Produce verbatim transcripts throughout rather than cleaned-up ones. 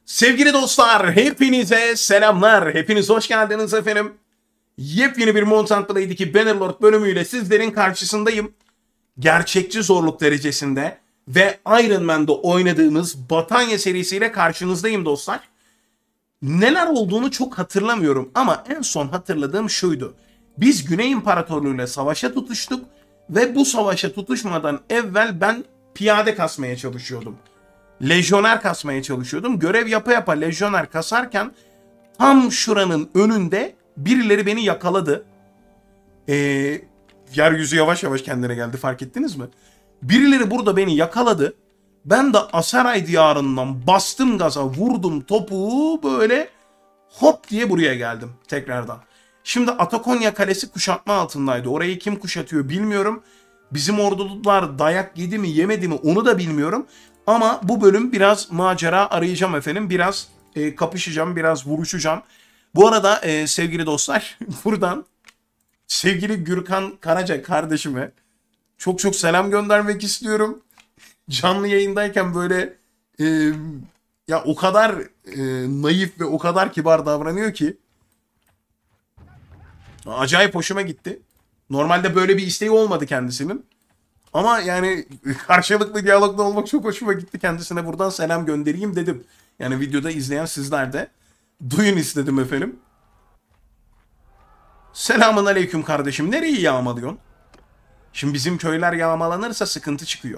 Sevgili dostlar, hepinize selamlar. Hepiniz hoş geldiniz efendim. Yepyeni bir Mount Blade'deki Bannerlord bölümüyle sizlerin karşısındayım. Gerçekçi zorluk derecesinde ve Iron Man'da oynadığımız Batanya serisiyle karşınızdayım dostlar. Neler olduğunu çok hatırlamıyorum ama en son hatırladığım şuydu. Biz Güney İmparatorluğu'yla savaşa tutuştuk ve bu savaşa tutuşmadan evvel ben piyade kasmaya çalışıyordum. Lejyoner kasmaya çalışıyordum. Görev yapa yapa lejyoner kasarken tam şuranın önünde birileri beni yakaladı. Ee, yeryüzü yavaş yavaş kendine geldi, fark ettiniz mi? Birileri burada beni yakaladı. Ben de Asaray diyarından bastım gaza, vurdum topuğu, böyle hop diye buraya geldim tekrardan. Şimdi Atakonya Kalesi kuşatma altındaydı. Orayı kim kuşatıyor bilmiyorum. Bizim ordular dayak yedi mi yemedi mi onu da bilmiyorum. Ama bu bölüm biraz macera arayacağım efendim. Biraz e, kapışacağım, biraz vuruşacağım. Bu arada e, sevgili dostlar buradan sevgili Gürkan Karaca kardeşime çok çok selam göndermek istiyorum. Canlı yayındayken böyle e, ya o kadar e, naif ve o kadar kibar davranıyor ki acayip hoşuma gitti. Normalde böyle bir isteği olmadı kendisinin. Ama yani karşılıklı diyalogda olmak çok hoşuma gitti. Kendisine buradan selam göndereyim dedim. Yani videoda izleyen sizler de duyun istedim efendim. Selamun aleyküm kardeşim. Nereyi yağmalıyorsun? Şimdi bizim köyler yağmalanırsa sıkıntı çıkıyor.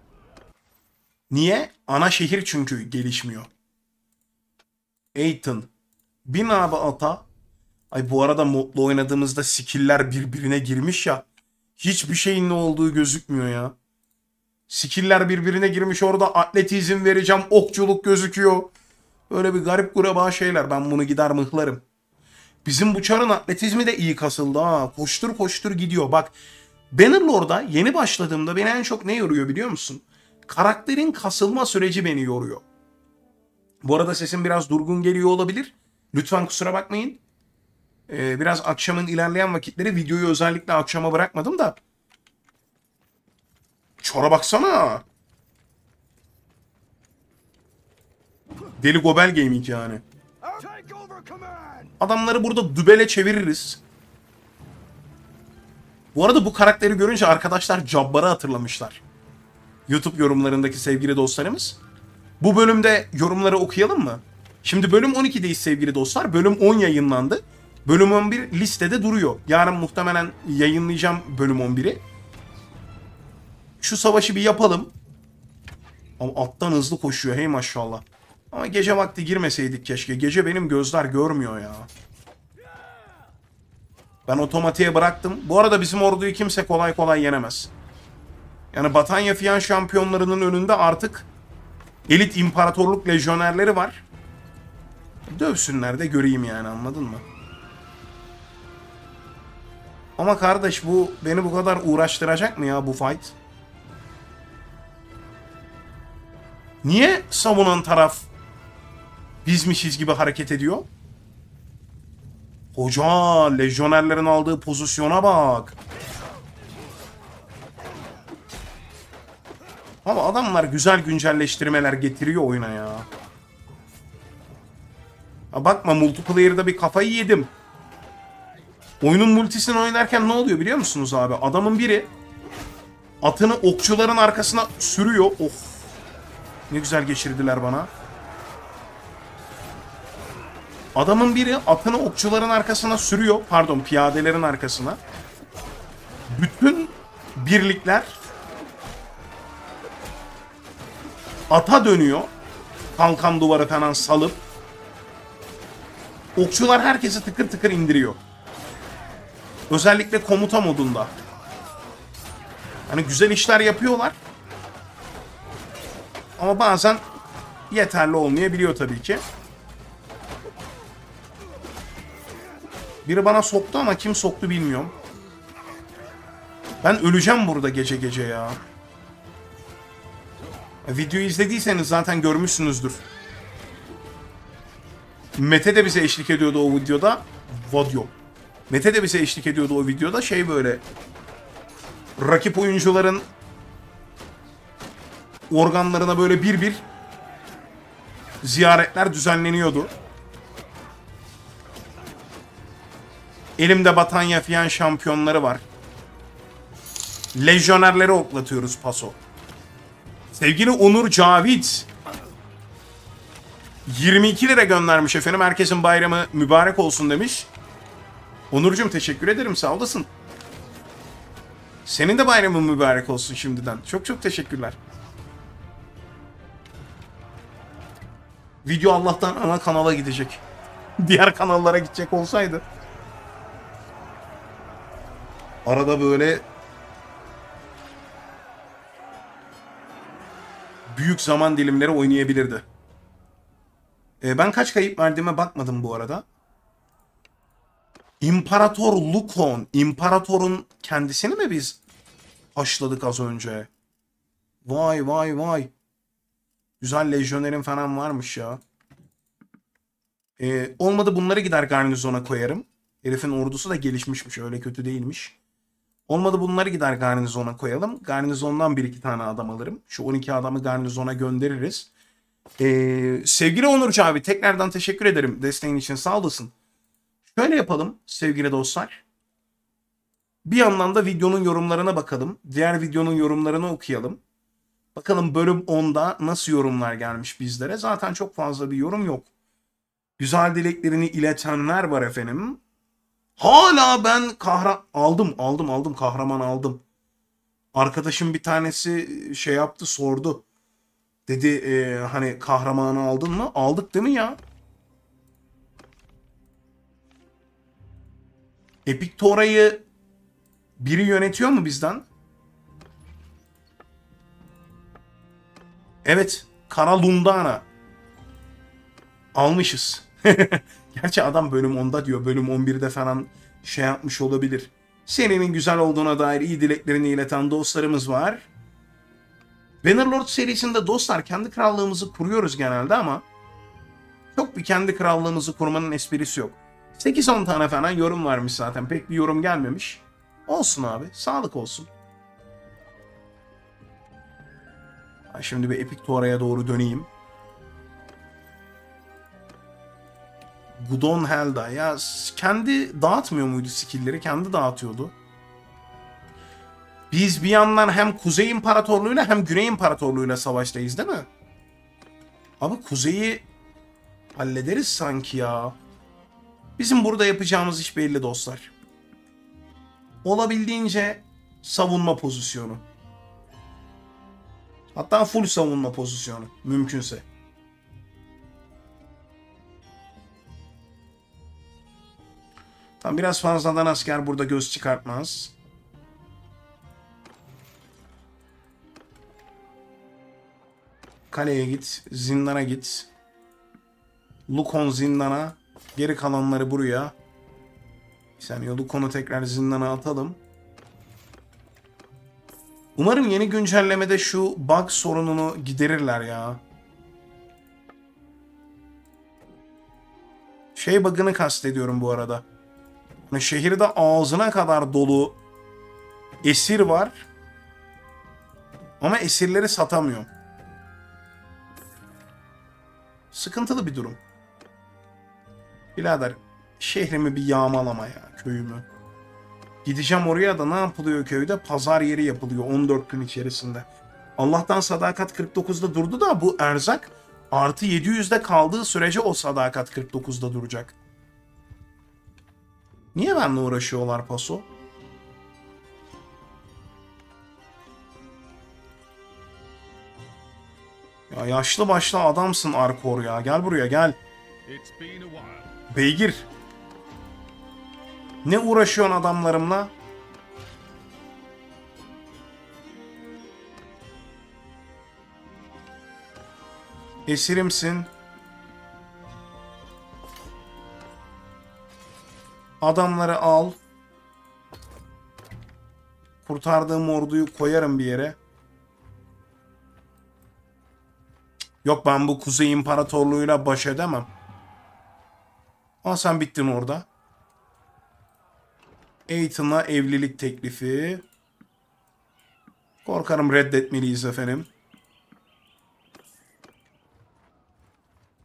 Niye? Ana şehir çünkü gelişmiyor. Aiton. Bin abi ata. Ay bu arada modlu oynadığımızda skill'ler birbirine girmiş ya. Hiçbir şeyin ne olduğu gözükmüyor ya. Skill'ler birbirine girmiş, orada atletizm vereceğim, okçuluk gözüküyor. Böyle bir garip kuraba şeyler. Ben bunu gider mıhlarım. Bizim bu çarın atletizmi de iyi kasıldı ha. Koştur koştur gidiyor. Bak Bannerlord'a yeni başladığımda beni en çok ne yoruyor biliyor musun? Karakterin kasılma süreci beni yoruyor. Bu arada sesim biraz durgun geliyor olabilir. Lütfen kusura bakmayın. Ee, biraz akşamın ilerleyen vakitleri videoyu özellikle akşama bırakmadım da. Çora baksana. Deli Gobel Gaming yani. Adamları burada dübele çeviririz. Bu arada bu karakteri görünce arkadaşlar Jabbar'ı hatırlamışlar. YouTube yorumlarındaki sevgili dostlarımız. Bu bölümde yorumları okuyalım mı? Şimdi bölüm on ikideyiz sevgili dostlar. Bölüm on yayınlandı. Bölüm on bir listede duruyor. Yarın muhtemelen yayınlayacağım bölüm on biri. Şu savaşı bir yapalım. Ama alttan hızlı koşuyor hey maşallah. Ama gece vakti girmeseydik keşke. Gece benim gözler görmüyor ya. Ben otomatiğe bıraktım. Bu arada bizim orduyu kimse kolay kolay yenemez. Yani Batanya Fiyan şampiyonlarının önünde artık elit imparatorluk lejyonerleri var. Dövsünler de göreyim yani, anladın mı? Ama kardeş bu beni bu kadar uğraştıracak mı ya bu fight? Niye savunan taraf bizmişiz gibi hareket ediyor? Hoca lejyonerlerin aldığı pozisyona bak. Ama adamlar güzel güncelleştirmeler getiriyor oyuna ya. Ha bakma, multiplayer'da bir kafayı yedim. Oyunun multisini oynarken ne oluyor biliyor musunuz abi? Adamın biri atını okçuların arkasına sürüyor. Of. Ne güzel geçirdiler bana. Adamın biri atını okçuların arkasına sürüyor. Pardon, piyadelerin arkasına. Bütün birlikler ata dönüyor. Kalkan duvarı falan salıp. Okçular herkesi tıkır tıkır indiriyor. Özellikle komuta modunda. Hani güzel işler yapıyorlar. Ama bazen yeterli olmayabiliyor tabii ki. Biri bana soktu ama kim soktu bilmiyorum. Ben öleceğim burada gece gece ya. Videoyu izlediyseniz zaten görmüşsünüzdür. Mete de bize eşlik ediyordu o videoda. Video. Mete de bize eşlik ediyordu o videoda. Şey böyle. Rakip oyuncuların organlarına böyle bir bir ziyaretler düzenleniyordu. Elimde Batanya Fiyan şampiyonları var. Lejyonerleri oklatıyoruz paso. Sevgili Onur Cavit yirmi iki lira göndermiş efendim. Herkesin bayramı mübarek olsun demiş. Onurcuğum teşekkür ederim, sağ olasın. Senin de bayramın mübarek olsun şimdiden. Çok çok teşekkürler. Video Allah'tan ana kanala gidecek. Diğer kanallara gidecek olsaydı. Arada böyle büyük zaman dilimleri oynayabilirdi. Ee, ben kaç kayıp verdiğime bakmadım bu arada. İmparator Lukon. İmparatorun kendisini mi biz haşladık az önce? Vay vay vay. Güzel lejyonerin falan varmış ya. Ee, olmadı bunları gider garnizona koyarım. Herifin ordusu da gelişmişmiş, öyle kötü değilmiş. Olmadı bunları gider garnizona koyalım. Garnizondan bir iki tane adam alırım. Şu on iki adamı garnizona göndeririz. Ee, sevgili Onur abi tekrardan teşekkür ederim desteğin için, sağ olasın. Şöyle yapalım sevgili dostlar. Bir yandan da videonun yorumlarına bakalım. Diğer videonun yorumlarını okuyalım. Bakalım bölüm onda nasıl yorumlar gelmiş bizlere. Zaten çok fazla bir yorum yok. Güzel dileklerini iletenler var efendim. Hala ben kahra... Aldım, aldım, aldım. Kahraman aldım. Arkadaşım bir tanesi şey yaptı, sordu. Dedi e, hani kahramanı aldın mı? Aldık değil mi ya? Epic Tora'yı biri yönetiyor mu bizden? Evet. Kara Lundana. Almışız. Gerçi adam bölüm onda diyor. Bölüm on birde falan şey yapmış olabilir. Serinin güzel olduğuna dair iyi dileklerini ileten dostlarımız var. Bannerlord serisinde dostlar kendi krallığımızı kuruyoruz genelde ama çok bir kendi krallığımızı kurmanın esprisi yok. sekiz on tane falan yorum varmış zaten. Pek bir yorum gelmemiş. Olsun abi. Sağlık olsun. Şimdi bir Epic Tora'ya doğru döneyim. Gudon Helda. Ya kendi dağıtmıyor muydu skill'leri? Kendi dağıtıyordu. Biz bir yandan hem Kuzey İmparatorluğu'yla hem Güney İmparatorluğu'yla savaştayız değil mi? Abi Kuzey'i hallederiz sanki ya. Bizim burada yapacağımız iş belli dostlar. Olabildiğince savunma pozisyonu. Hatta full savunma pozisyonu. Mümkünse. Tam biraz fazladan asker burada göz çıkartmaz. Kaleye git. Zindana git. Lukon zindana. Geri kalanları buraya. Bir saniye, Lukon'u tekrar zindana atalım. Umarım yeni güncellemede şu bug sorununu giderirler ya. Şey bug'ını kastediyorum bu arada. Hani şehirde ağzına kadar dolu esir var. Ama esirleri satamıyor. Sıkıntılı bir durum. Birader şehrimi bir yağmalama ya, köyümü. Gideceğim oraya da ne yapılıyor köyde? Pazar yeri yapılıyor on dört gün içerisinde. Allah'tan sadakat kırk dokuzda durdu da bu erzak artı yedi yüzde kaldığı sürece o sadakat kırk dokuzda duracak. Niye benimle uğraşıyorlar paso? Ya yaşlı başlı adamsın Arkor ya. Gel buraya gel. Beygir. Ne uğraşıyorsun adamlarımla? Esirimsin. Adamları al. Kurtardığım orduyu koyarım bir yere. Yok, ben bu Kuzey İmparatorluğu'yla baş edemem. Ama sen bittin orada. Aiton'a evlilik teklifi. Korkarım reddetmeliyiz efendim.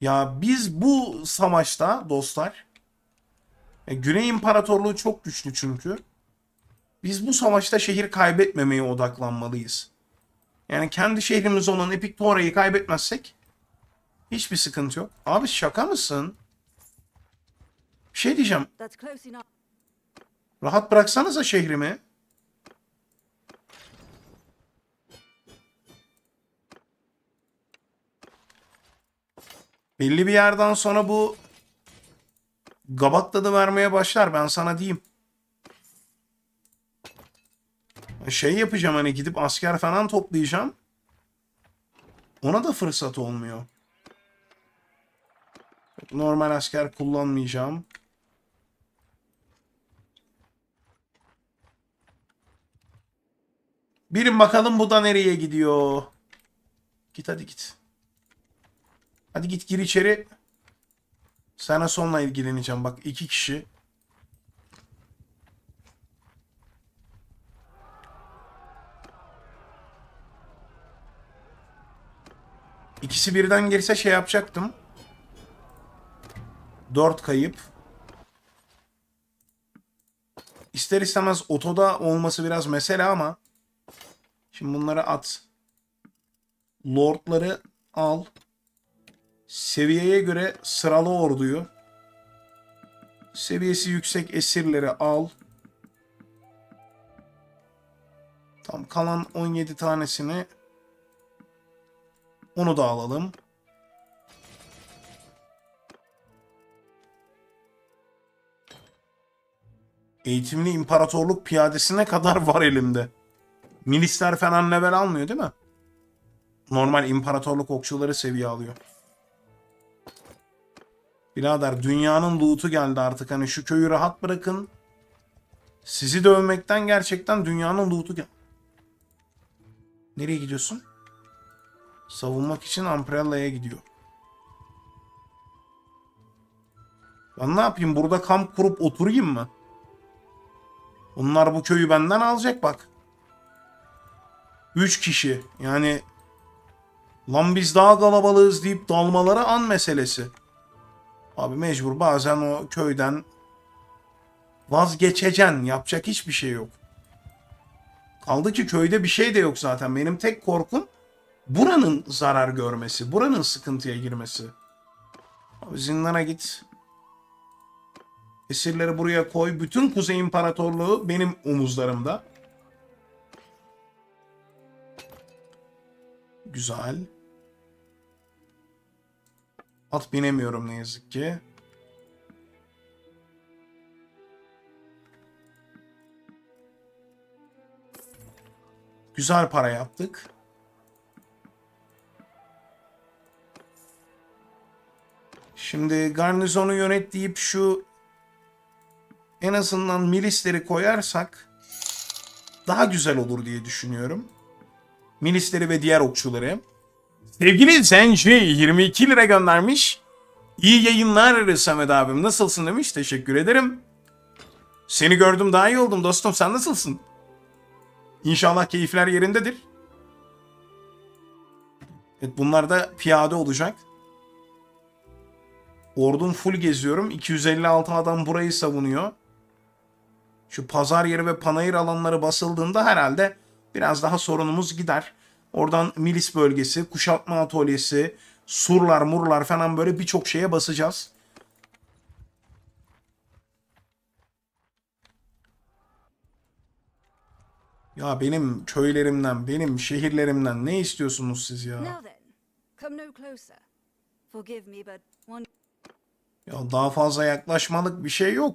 Ya biz bu savaşta dostlar, e, Güney İmparatorluğu çok güçlü çünkü. Biz bu savaşta şehir kaybetmemeye odaklanmalıyız. Yani kendi şehrimiz olan Epiktora'yı kaybetmezsek hiçbir sıkıntı yok. Abi şaka mısın? Bir şey diyeceğim. Rahat bıraksanıza şehrimi. Belli bir yerden sonra bu gabat tadı vermeye başlar, ben sana diyeyim. Şey yapacağım, hani gidip asker falan toplayacağım. Ona da fırsat olmuyor. Normal asker kullanmayacağım. Birin bakalım bu da nereye gidiyor. Git hadi git. Hadi git gir içeri. Sana sonla ilgileneceğim. Bak iki kişi. İkisi birden girse şey yapacaktım. Dört kayıp. İster istemez otoda olması biraz mesele ama. Şimdi bunları at. Lordları al. Seviyeye göre sıralı orduyu. Seviyesi yüksek esirleri al. Tam kalan on yedi tanesini onu da alalım. Eğitimli imparatorluk piyadesine kadar var elimde. Milisler falan level almıyor değil mi? Normal imparatorluk okçuları seviye alıyor. Birader dünyanın loot'u geldi artık. Hani şu köyü rahat bırakın. Sizi dövmekten gerçekten dünyanın loot'u geldi. Nereye gidiyorsun? Savunmak için Umbrella'ya gidiyor. Ben ne yapayım? Burada kamp kurup oturayım mı? Onlar bu köyü benden alacak bak. Üç kişi. Yani lan biz daha kalabalığız deyip dalmaları an meselesi. Abi mecbur bazen o köyden vazgeçeceksin. Yapacak hiçbir şey yok. Kaldı ki köyde bir şey de yok zaten. Benim tek korkum buranın zarar görmesi. Buranın sıkıntıya girmesi. Abi zindana git. Esirleri buraya koy. Bütün Kuzey İmparatorluğu benim omuzlarımda. Güzel. At binemiyorum ne yazık ki. Güzel para yaptık. Şimdi garnizonu yönet deyip şu en azından milisleri koyarsak daha güzel olur diye düşünüyorum. Milisleri ve diğer okçuları. Sevgili Zenci yirmi iki lira göndermiş. İyi yayınlar Samet abim. Nasılsın demiş. Teşekkür ederim. Seni gördüm daha iyi oldum dostum. Sen nasılsın? İnşallah keyifler yerindedir. Evet, bunlar da piyade olacak. Ordum full geziyorum. iki yüz elli altı adam burayı savunuyor. Şu pazar yeri ve panayır alanları basıldığında herhalde biraz daha sorunumuz gider. Oradan milis bölgesi, kuşatma atölyesi, surlar, murlar falan böyle birçok şeye basacağız. Ya benim köylerimden, benim şehirlerimden ne istiyorsunuz siz ya? Ya daha fazla yaklaşmalık bir şey yok.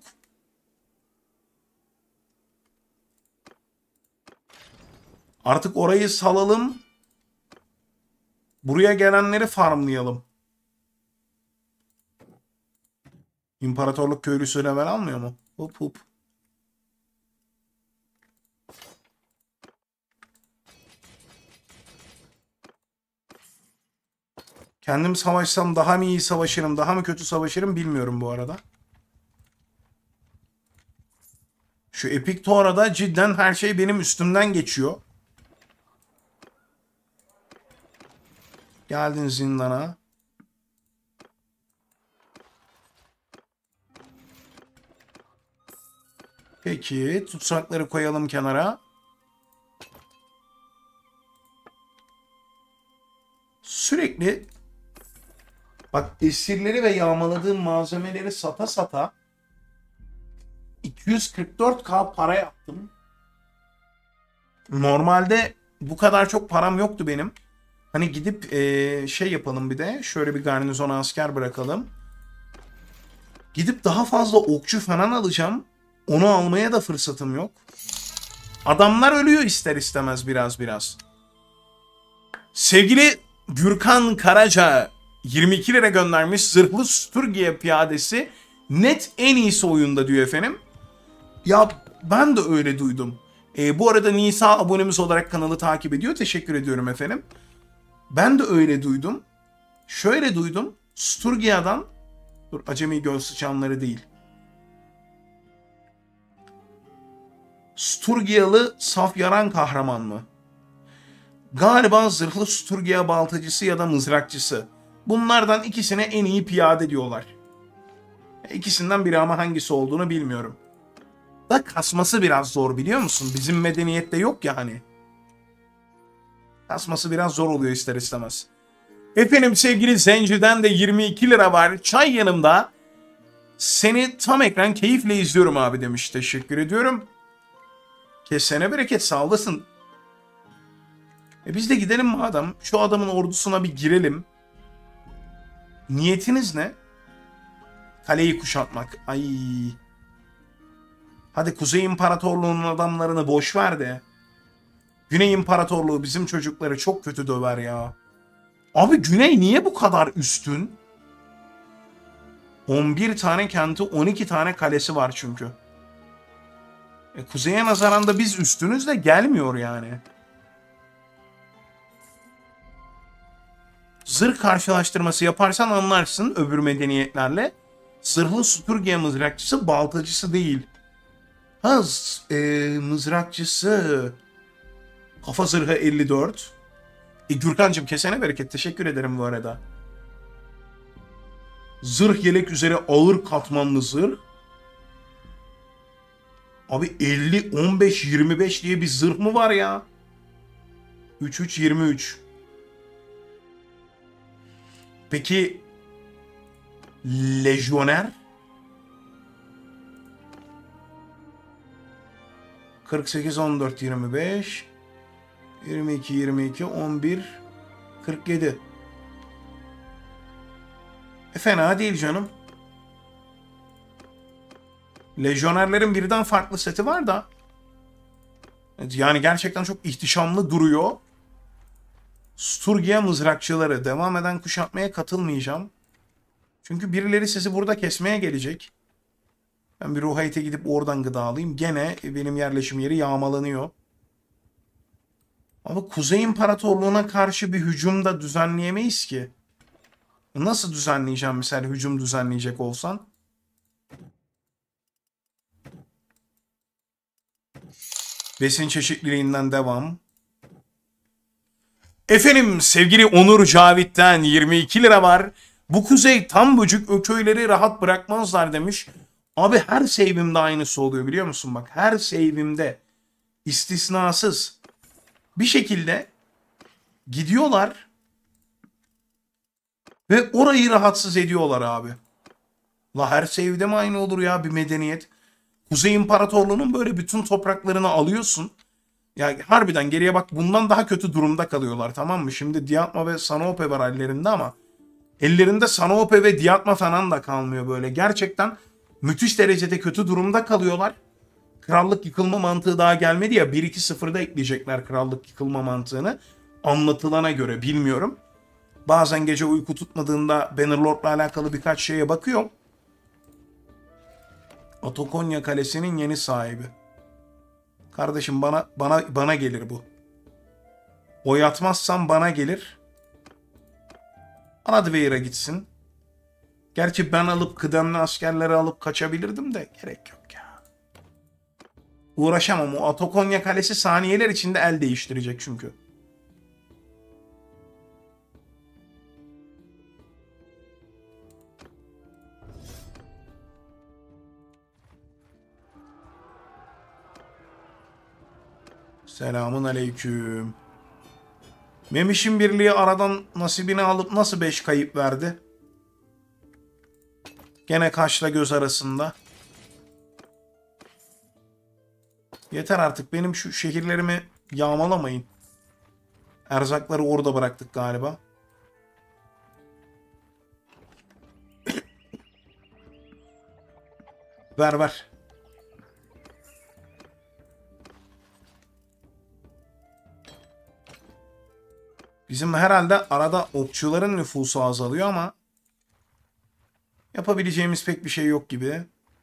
Artık orayı salalım. Buraya gelenleri farmlayalım. İmparatorluk köylüsü level almıyor mu? Hop hop. Kendim savaşsam daha mı iyi savaşırım, daha mı kötü savaşırım bilmiyorum bu arada. Şu Epic Tora'da cidden her şey benim üstümden geçiyor. Geldin zindana. Peki tutsakları koyalım kenara. Sürekli bak esirleri ve yağmaladığım malzemeleri sata sata iki yüz kırk dört K para yaptım. Normalde bu kadar çok param yoktu benim. Hani gidip ee, şey yapalım bir de. Şöyle bir garnizona asker bırakalım. Gidip daha fazla okçu falan alacağım. Onu almaya da fırsatım yok. Adamlar ölüyor ister istemez biraz biraz. Sevgili Gürkan Karaca yirmi iki lira göndermiş. Zırhlı Sturgiye piyadesi net en iyisi oyunda diyor efendim. Ya ben de öyle duydum. E, bu arada Nisa abonemiz olarak kanalı takip ediyor. Teşekkür ediyorum efendim. Ben de öyle duydum. Şöyle duydum. Sturgia'dan, dur acemi göl sıçanları değil. Sturgiyalı saf yaran kahraman mı? Galiba zırhlı Sturgia baltacısı ya da mızrakçısı. Bunlardan ikisine en iyi piyade diyorlar. İkisinden biri ama hangisi olduğunu bilmiyorum. Da kasması biraz zor biliyor musun? Bizim medeniyette yok ya hani. Kasması biraz zor oluyor ister istemez. Efendim sevgili Zenci'den de yirmi iki lira var. Çay yanımda. Seni tam ekran keyifle izliyorum abi demiş. Teşekkür ediyorum. Kesene bereket sağ olasın. E biz de gidelim madem. Şu adamın ordusuna bir girelim. Niyetiniz ne? Kaleyi kuşatmak. Ay. Hadi Kuzey İmparatorluğu'nun adamlarını boş ver de. Güney İmparatorluğu bizim çocukları çok kötü döver ya. Abi Güney niye bu kadar üstün? on bir tane kenti, on iki tane kalesi var çünkü. E, Kuzey'e nazaran da biz üstünüz de gelmiyor yani. Zırh karşılaştırması yaparsan anlarsın öbür medeniyetlerle. Zırhlı Sturgia mızrakçısı baltacısı değil. Ha e, mızrakçısı. Kafa zırhı elli dört. E, Gürkan'cığım kesene bereket. Teşekkür ederim bu arada. Zırh yelek üzere ağır katmanlı zırh. Abi elli, on beş, yirmi beş diye bir zırh mı var ya? üç üç yirmi üç. Peki lejyoner? kırk sekiz, on dört, yirmi beş, yirmi iki, yirmi iki, on bir, kırk yedi. E fena değil canım. Lejyonerlerin birden farklı seti var da. Yani gerçekten çok ihtişamlı duruyor. Sturgia mızrakçıları. Devam eden kuşatmaya katılmayacağım. Çünkü birileri sizi burada kesmeye gelecek. Ben bir Ruhayt'e gidip oradan gıda alayım. Gene benim yerleşim yeri yağmalanıyor. Ama Kuzey İmparatorluğu'na karşı bir hücum da düzenleyemeyiz ki. Nasıl düzenleyeceğim mesela hücum düzenleyecek olsan? Besin çeşitliliğinden devam. Efendim sevgili Onur Cavit'ten yirmi iki lira var. Bu kuzey tam böcük o köyleri rahat bırakmazlar demiş. Abi her save'imde aynısı oluyor biliyor musun? Bak her save'imde istisnasız bir şekilde gidiyorlar ve orayı rahatsız ediyorlar abi. La her save'de mi aynı olur ya bir medeniyet? Kuzey İmparatorluğu'nun böyle bütün topraklarını alıyorsun. Ya harbiden geriye bak bundan daha kötü durumda kalıyorlar tamam mı? Şimdi Diatma ve Sanope var ellerinde ama ellerinde Sanope ve Diatma falan da kalmıyor böyle. Gerçekten müthiş derecede kötü durumda kalıyorlar. Krallık yıkılma mantığı daha gelmedi ya. bir iki sıfırda ekleyecekler krallık yıkılma mantığını. Anlatılana göre bilmiyorum. Bazen gece uyku tutmadığında Bannerlord'la alakalı birkaç şeye bakıyorum. Otokonya Kalesi'nin yeni sahibi. Kardeşim bana bana bana gelir bu. Oy atmazsam bana gelir. Anadveir'e gitsin. Gerçi ben alıp kıdemli askerleri alıp kaçabilirdim de gerek yok ya. Uğraşamam. O Otokonya Kalesi saniyeler içinde el değiştirecek çünkü. Selamun aleyküm. Memiş'in birliği aradan nasibini alıp nasıl beş kayıp verdi? Gene kaşla göz arasında. Yeter artık, benim şu şehirlerimi yağmalamayın. Erzakları orada bıraktık galiba. Ver ver. Bizim herhalde arada okçuların nüfusu azalıyor ama yapabileceğimiz pek bir şey yok gibi.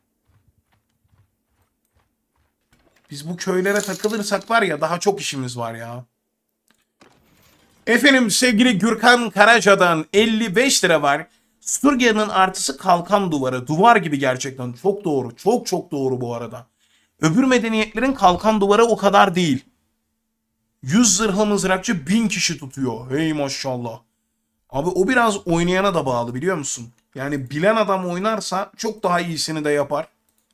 Biz bu köylere takılırsak var ya, daha çok işimiz var ya. Efendim, sevgili Gürkan Karaca'dan elli beş lira var. Sturgia'nın artısı kalkan duvarı. Duvar gibi gerçekten. Çok doğru. Çok çok doğru bu arada. Öbür medeniyetlerin kalkan duvarı o kadar değil. yüz zırhlı mızrakçı bin kişi tutuyor. Hey maşallah. Abi o biraz oynayana da bağlı, biliyor musun? Yani bilen adam oynarsa çok daha iyisini de yapar.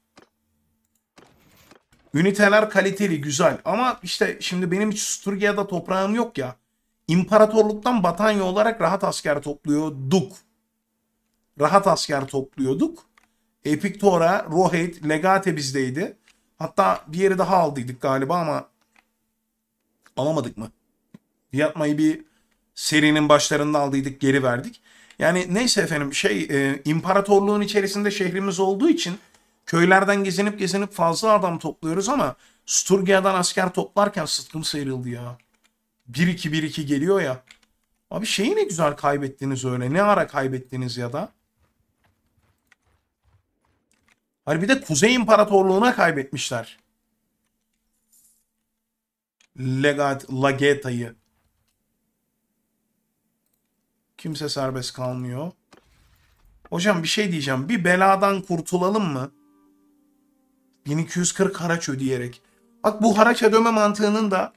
Üniteler kaliteli, güzel. Ama işte şimdi benim hiç Sturgia'da toprağım yok ya. İmparatorluktan Batanya olarak rahat asker topluyorduk. Rahat asker topluyorduk. Epiktora, Rohit, Legate bizdeydi. Hatta bir yeri daha aldıydık galiba ama alamadık mı? Diyatmayı bir serinin başlarında aldıydık, geri verdik. Yani neyse efendim, şey e, imparatorluğun içerisinde şehrimiz olduğu için köylerden gezinip gezinip fazla adam topluyoruz ama Sturgia'dan asker toplarken sıtkım sıyrıldı ya. bir iki bir iki geliyor ya. Abi şeyi ne güzel kaybettiniz öyle. Ne ara kaybettiniz ya da? Hani bir de Kuzey İmparatorluğu'na kaybetmişler. Legat, Lageta'yı. Kimse serbest kalmıyor. Hocam bir şey diyeceğim. Bir beladan kurtulalım mı? bin iki yüz kırk haraç ödeyerek. Bak, bu haraç ödeme mantığının da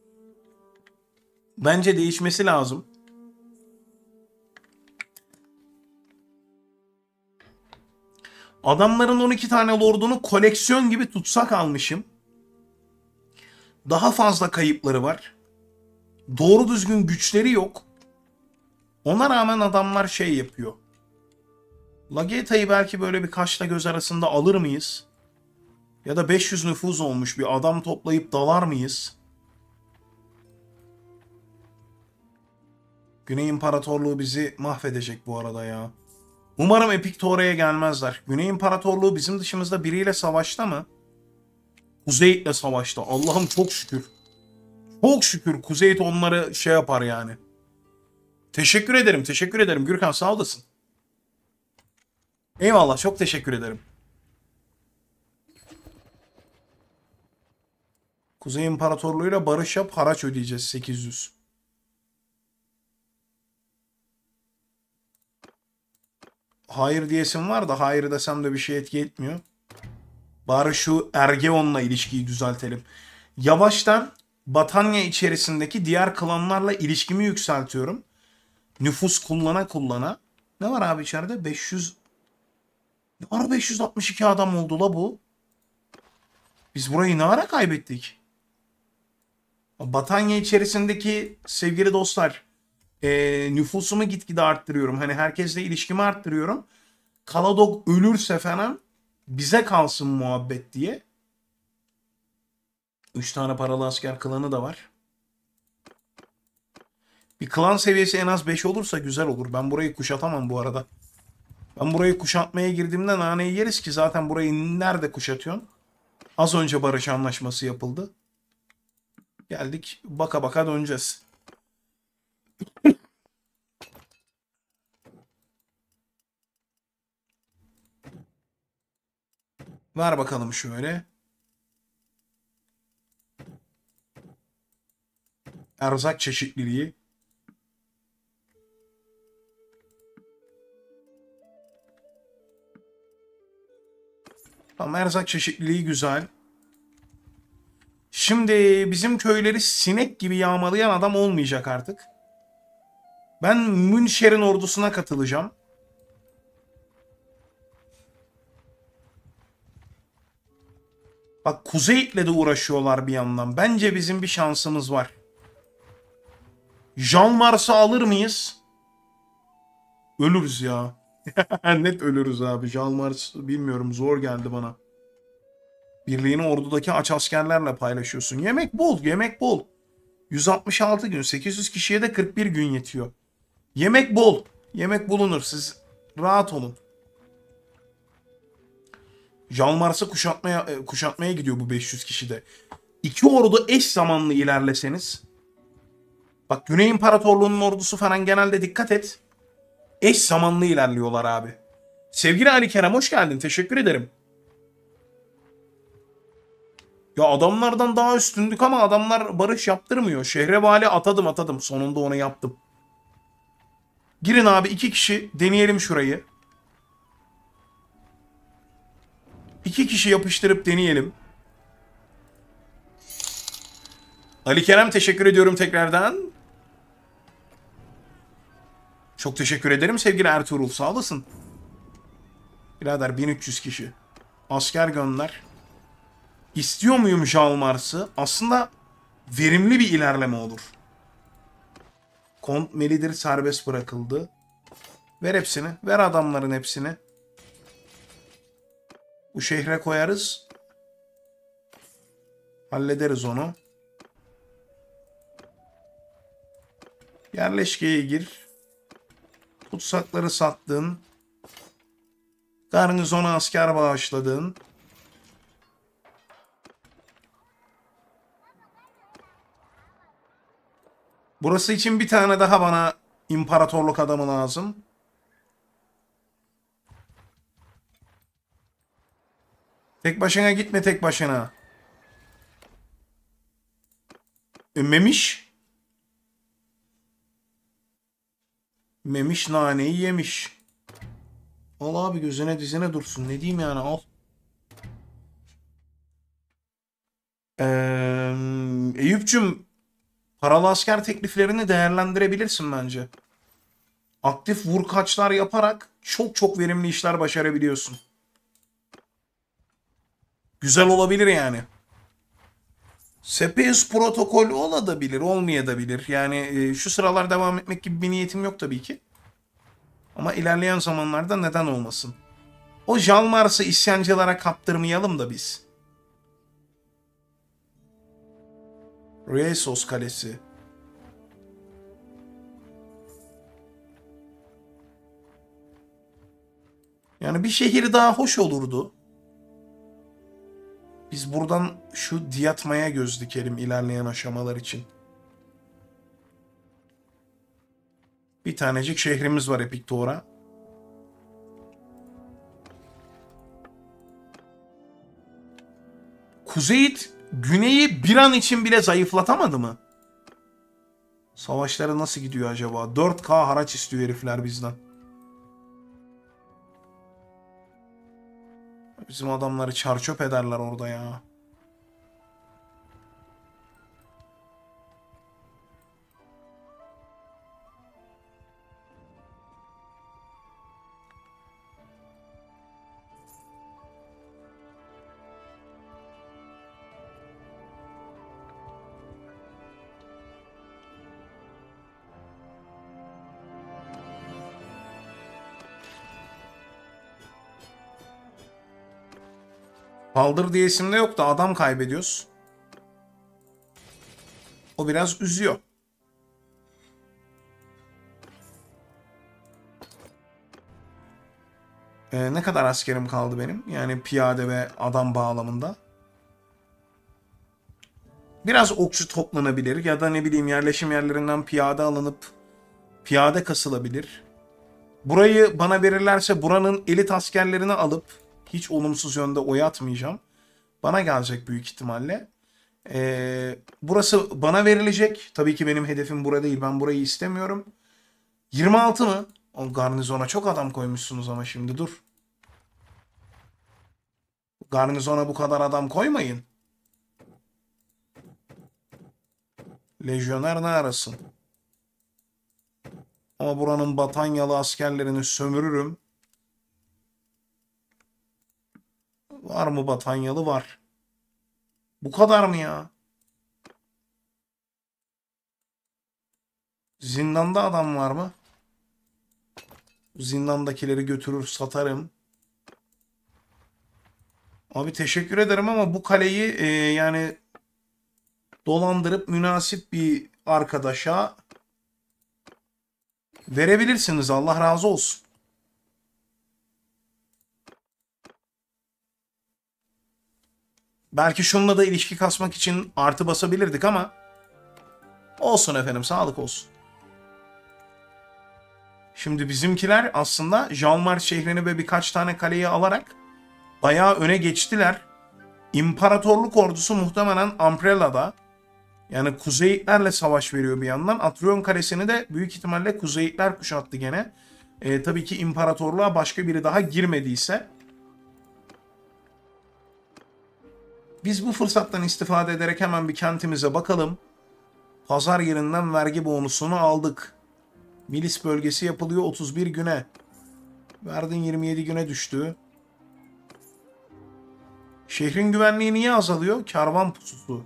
bence değişmesi lazım. Adamların on iki tane lordunu koleksiyon gibi tutsak almışım. Daha fazla kayıpları var. Doğru düzgün güçleri yok. Ona rağmen adamlar şey yapıyor. Lageta'yı belki böyle bir kaşla göz arasında alır mıyız? Ya da beş yüz nüfuz olmuş bir adam toplayıp dalar mıyız? Güney İmparatorluğu bizi mahvedecek bu arada ya. Umarım Epiktora'ya gelmezler. Güney İmparatorluğu bizim dışımızda biriyle savaşta mı? Kuzeyit'le savaşta. Allah'ım çok şükür. Çok şükür Kuzeyit onları şey yapar yani. Teşekkür ederim, teşekkür ederim. Gürkan sağ olasın. Eyvallah, çok teşekkür ederim. Kuzey İmparatorluğu'yla barış yap, haraç ödeyeceğiz sekiz yüz. Hayır diyesim var da hayır desem de bir şey etki etmiyor. Bari şu Ergeon'la ilişkiyi düzeltelim. Yavaştan Batanya içerisindeki diğer klanlarla ilişkimi yükseltiyorum. Nüfus kullana kullana. Ne var abi içeride? beş yüz... Ne ara beş yüz altmış iki adam oldu la bu? Biz burayı ne ara kaybettik? Batanya içerisindeki sevgili dostlar, e, nüfusumu gitgide arttırıyorum. Hani herkesle ilişkimi arttırıyorum. Kaladog ölürse falan bize kalsın muhabbet diye. üç tane paralı asker klanı da var. Bir klan seviyesi en az beş olursa güzel olur. Ben burayı kuşatamam bu arada. Ben burayı kuşatmaya girdiğimde naneyi yeriz ki zaten burayı nerede kuşatıyorsun? Az önce barış anlaşması yapıldı. Geldik baka baka döneceğiz. Ver bakalım şöyle. Erzak çeşitliliği. Tamam, erzak çeşitliliği güzel. Şimdi bizim köyleri sinek gibi yağmalayan adam olmayacak artık. Ben Münşer'in ordusuna katılacağım. Bak Kuzeyit'le de uğraşıyorlar bir yandan. Bence bizim bir şansımız var. Jean Mars'ı alır mıyız? Ölürüz ya. Net ölürüz abi. Jean Mars bilmiyorum, zor geldi bana. Birliğini ordudaki aç askerlerle paylaşıyorsun. Yemek bol, yemek bol. yüz altmış altı gün, sekiz yüz kişiye de kırk bir gün yetiyor. Yemek bol. Yemek bulunur. Siz rahat olun. Jean Mars'ı kuşatmaya, kuşatmaya gidiyor bu beş yüz kişi de. İki ordu eş zamanlı ilerleseniz. Bak Güney İmparatorluğu'nun ordusu falan genelde dikkat et. Eş zamanlı ilerliyorlar abi. Sevgili Ali Kerem hoş geldin. Teşekkür ederim. Ya adamlardan daha üstündük ama adamlar barış yaptırmıyor. Şehre vali atadım atadım. Sonunda onu yaptım. Girin abi iki kişi deneyelim şurayı. İki kişi yapıştırıp deneyelim. Ali Kerem teşekkür ediyorum tekrardan. Çok teşekkür ederim sevgili Ertuğrul, sağ olasın. Birader bin üç yüz kişi. Asker gönder. İstiyor muyum Jean Mars'ı? Aslında verimli bir ilerleme olur. Kont Melidir serbest bırakıldı. Ver hepsini. Ver adamların hepsini. Bu şehre koyarız. Hallederiz onu. Yerleşkeye gir. Tutsakları sattın. Garnizona asker bağışladın. Burası için bir tane daha bana imparatorluk adamı lazım. Tek başına gitme, tek başına. E, Memiş. Memiş naneyi yemiş. Al abi gözüne dizine dursun. Ne diyeyim yani, al. Ee, Eyüp'cüm paralı asker tekliflerini değerlendirebilirsin bence. Aktif vurkaçlar yaparak çok çok verimli işler başarabiliyorsun. Güzel olabilir yani. Sepius protokolü olabilir, olmayabilir. Yani e, şu sıralar devam etmek gibi bir niyetim yok tabii ki. Ama ilerleyen zamanlarda neden olmasın. O Jean Mars'ı isyancılara kaptırmayalım da biz. Rhesos Kalesi. Yani bir şehir daha hoş olurdu. Biz buradan şu Diyatma'ya göz dikelim ilerleyen aşamalar için. Bir tanecik şehrimiz var Epiktora. Kuzeyit güneyi bir an için bile zayıflatamadı mı? Savaşları nasıl gidiyor acaba? dört K haraç istiyor herifler bizden. Bizim adamları çarçöp ederler orada ya. Paldır diye isimde yok da adam kaybediyoruz. O biraz üzüyor. Ee, ne kadar askerim kaldı benim? Yani piyade ve adam bağlamında. Biraz okçu toplanabilir ya da ne bileyim yerleşim yerlerinden piyade alınıp piyade kasılabilir. Burayı bana verirlerse buranın elit askerlerini alıp hiç olumsuz yönde oy atmayacağım. Bana gelecek büyük ihtimalle. Ee, burası bana verilecek. Tabii ki benim hedefim bura değil. Ben burayı istemiyorum. yirmi altı mı? O garnizona çok adam koymuşsunuz ama şimdi dur. Garnizona bu kadar adam koymayın. Lejyoner ne arasın? Ama buranın Batanyalı askerlerini sömürürüm. Var mı Batanyalı? Var. Bu kadar mı ya? Zindanda adam var mı? Zindandakileri götürür satarım. Abi teşekkür ederim ama bu kaleyi e, yani dolandırıp münasip bir arkadaşa verebilirsiniz. Allah razı olsun. Belki şununla da ilişki kasmak için artı basabilirdik ama olsun efendim, sağlık olsun. Şimdi bizimkiler aslında Jalmar şehrini ve birkaç tane kaleyi alarak bayağı öne geçtiler. İmparatorluk ordusu muhtemelen Umbrella'da, yani Kuzeyitlerle savaş veriyor bir yandan. Atrion Kalesi'ni de büyük ihtimalle Kuzeyitler kuşattı gene. E, tabii ki imparatorluğa başka biri daha girmediyse. Biz bu fırsattan istifade ederek hemen bir kentimize bakalım. Pazar yerinden vergi bonusunu aldık. Milis bölgesi yapılıyor otuz bir güne. Verdin yirmi yedi güne düştü. Şehrin güvenliği niye azalıyor? Kervan pususu.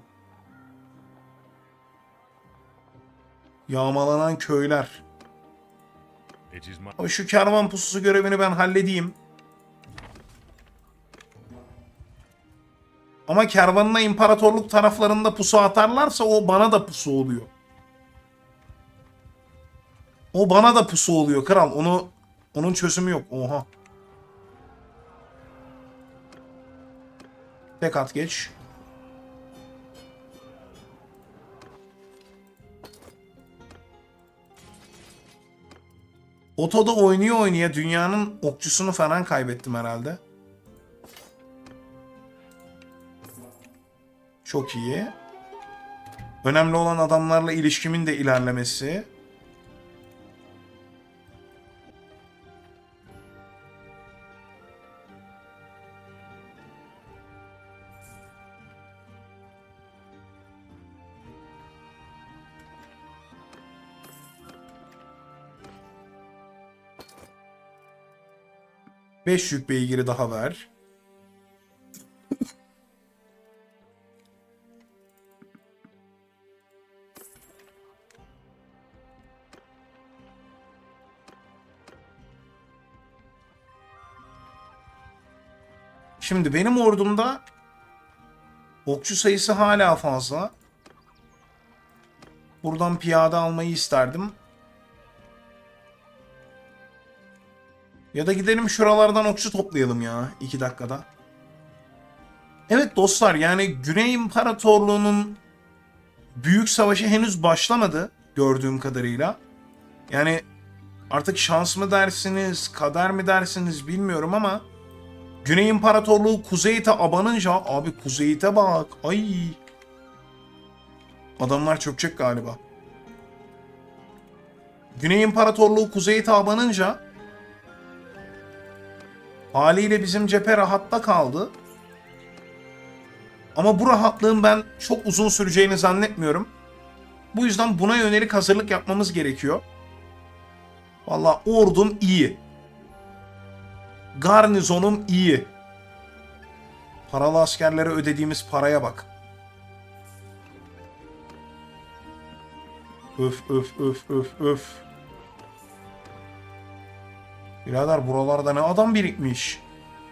Yağmalanan köyler. Ama şu kervan pususu görevini ben halledeyim. Ama kervanına imparatorluk taraflarında pusu atarlarsa o bana da pusu oluyor. O bana da pusu oluyor kral. Onu onun çözümü yok. Oha. Tek at geç. Oto'da oynuyor oynaya dünyanın okçusunu falan kaybettim herhalde. Çok iyi. Önemli olan adamlarla ilişkimin de ilerlemesi. Beş yük beygiri daha ver. Şimdi benim ordumda okçu sayısı hala fazla. Buradan piyade almayı isterdim. Ya da gidelim şuralardan okçu toplayalım ya iki dakikada. Evet dostlar, yani Güney İmparatorluğu'nun büyük savaşı henüz başlamadı gördüğüm kadarıyla. Yani artık şans mı dersiniz, kader mi dersiniz bilmiyorum ama Güney İmparatorluğu Kuzeyit'e abanınca, abi Kuzeyit'e bak, ay. Adamlar çökecek galiba. Güney İmparatorluğu Kuzeyit'e abanınca haliyle bizim cephe rahatta kaldı. Ama bu rahatlığın ben çok uzun süreceğini zannetmiyorum. Bu yüzden buna yönelik hazırlık yapmamız gerekiyor. Vallahi ordum iyi. Garnizonum iyi. Paralı askerlere ödediğimiz paraya bak. Öf öf öf öf öf. Birader buralarda ne adam birikmiş.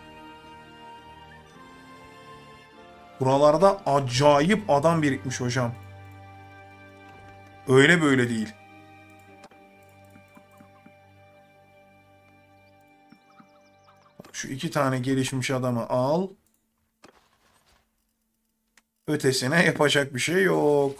Buralarda acayip adam birikmiş hocam. Öyle böyle değil. Şu iki tane gelişmiş adamı al. Ötesine yapacak bir şey yok.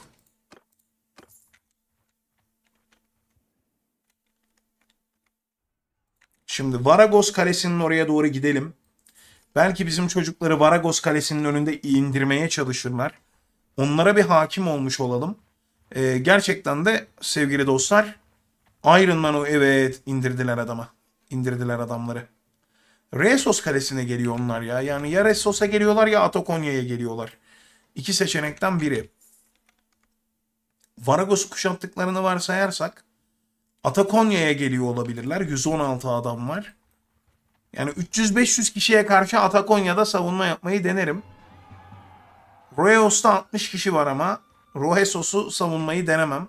Şimdi Varagos Kalesi'nin oraya doğru gidelim. Belki bizim çocukları Varagos Kalesi'nin önünde indirmeye çalışırlar. Onlara bir hakim olmuş olalım. Ee, gerçekten de sevgili dostlar, Iron Man'u evet indirdiler adama. İndirdiler adamları. Ressos Kalesi'ne geliyor onlar ya. Yani ya Ressos'a geliyorlar ya Atokonya'ya geliyorlar. İki seçenekten biri. Varagos'u kuşattıklarını varsayarsak Atokonya'ya geliyor olabilirler. yüz on altı adam var. Yani üç yüz beş yüz kişiye karşı Atokonya'da savunma yapmayı denerim. Roeos'ta altmış kişi var ama Rohesos'u savunmayı denemem.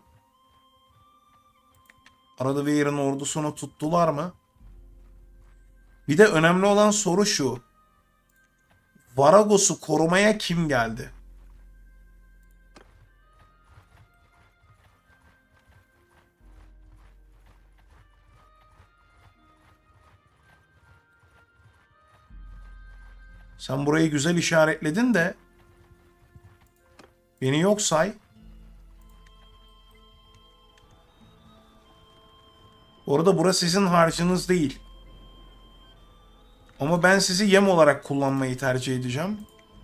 Arada Veir'in ordusunu tuttular mı? Bir de önemli olan soru şu. Varagos'u korumaya kim geldi? Sen burayı güzel işaretledin de beni yok say. Orada burası sizin harcınız değil. Ama ben sizi yem olarak kullanmayı tercih edeceğim.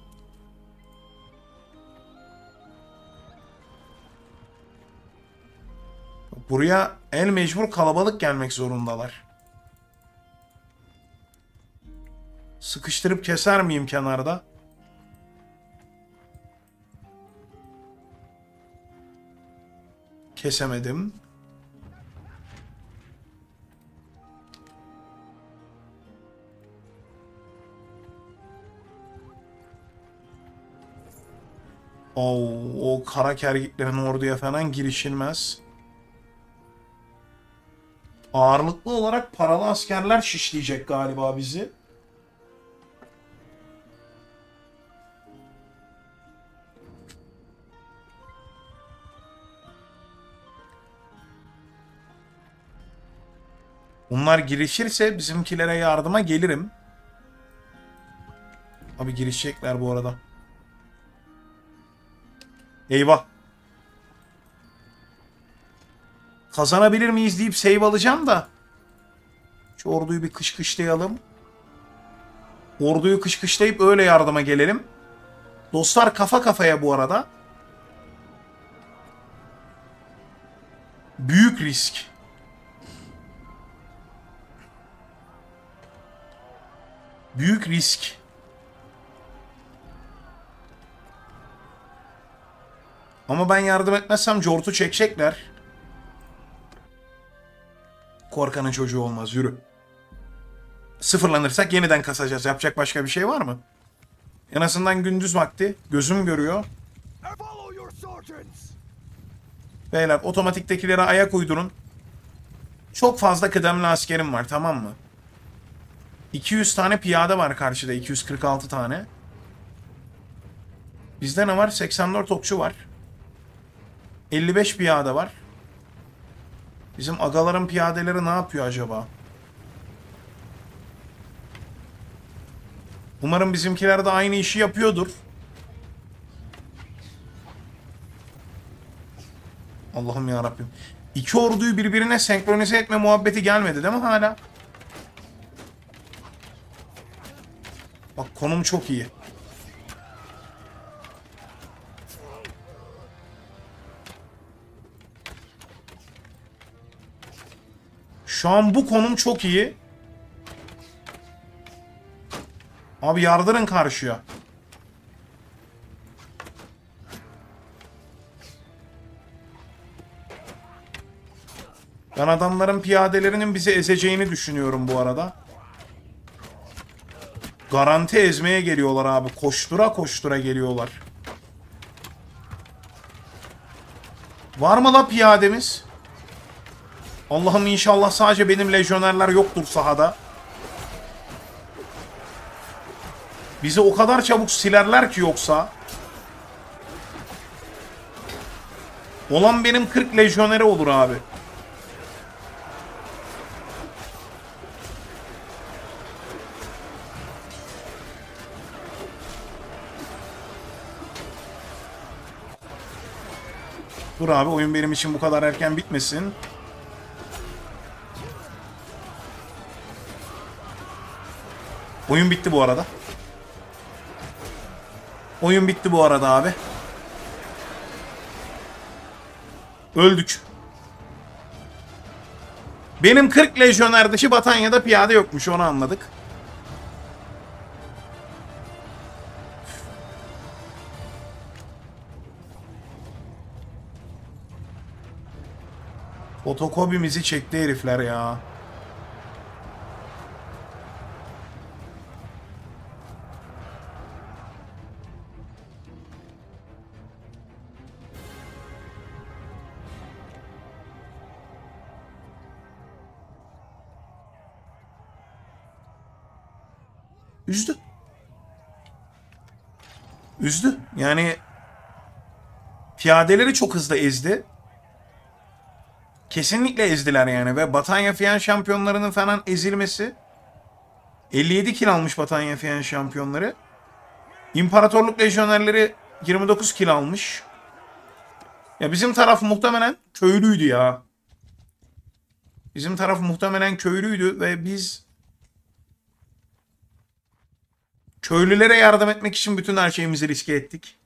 Buraya el mecbur kalabalık gelmek zorundalar. Sıkıştırıp keser miyim kenarda? Kesemedim. Oo, o kara kergitlerin orduya falan girişilmez. Ağırlıklı olarak paralı askerler şişleyecek galiba bizi. Bunlar girişirse bizimkilere yardıma gelirim. Abi girişecekler bu arada. Eyvah. Kazanabilir miyiz deyip save alacağım da. Şu orduyu bir kışkışlayalım. Orduyu kışkışlayıp öyle yardıma gelelim. Dostlar kafa kafaya bu arada. Büyük risk. Büyük risk. Ama ben yardım etmezsem Jort'u çekecekler. Korkanın çocuğu olmaz, yürü. Sıfırlanırsak yeniden kasacağız. Yapacak başka bir şey var mı? En azından gündüz vakti. Gözüm görüyor. Beyler otomatiktekilere ayak uydurun. Çok fazla kıdemli askerim var, tamam mı? iki yüz tane piyade var karşıda. iki yüz kırk altı tane. Bizde ne var? seksen dört okçu var. elli beş piyade var. Bizim agaların piyadeleri ne yapıyor acaba? Umarım bizimkiler de aynı işi yapıyordur. Allah'ım ya Rabbim. İki orduyu birbirine senkronize etme muhabbeti gelmedi değil mi hala? Bak konum çok iyi. Şu an bu konum çok iyi. Abi yardırın karşıya. Ben adamların piyadelerinin bizi ezeceğini düşünüyorum bu arada. Garanti ezmeye geliyorlar abi. Koştura koştura geliyorlar. Var mı la piyademiz? Allah'ım inşallah sadece benim lejyonerler yoktur sahada. Bizi o kadar çabuk silerler ki yoksa. Olan benim kırk lejyoneri olur abi. Dur abi, oyun benim için bu kadar erken bitmesin. Oyun bitti bu arada. Oyun bitti bu arada abi. Öldük. Benim kırk lejyoner dışı Batanya'da piyade yokmuş, onu anladık. Fotokopimizi çekti herifler ya. Üzdü. Üzdü. Yani piyadeleri çok hızlı ezdi. Kesinlikle ezdiler yani ve Batanya Fiyen şampiyonlarının falan ezilmesi. elli yedi kil almış Batanya Fiyen şampiyonları. İmparatorluk lejyonerleri yirmi dokuz kil almış. Ya bizim taraf muhtemelen köylüydü ya. Bizim taraf muhtemelen köylüydü ve biz köylülere yardım etmek için bütün her şeyimizi riske ettik.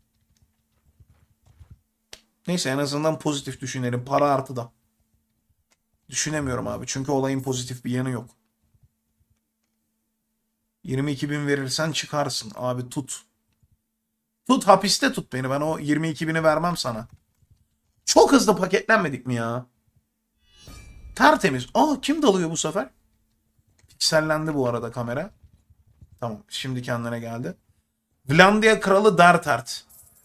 Neyse en azından pozitif düşünelim. Para artı da. Düşünemiyorum abi. Çünkü olayın pozitif bir yanı yok. yirmi iki bin verirsen çıkarsın. Abi tut. Tut hapiste tut beni. Ben o yirmi iki bini vermem sana. Çok hızlı paketlenmedik mi ya? Tertemiz. Aa kim dalıyor bu sefer? Piksellendi bu arada kamera. Tamam şimdi kendine geldi. Vlandia Kralı Dartart.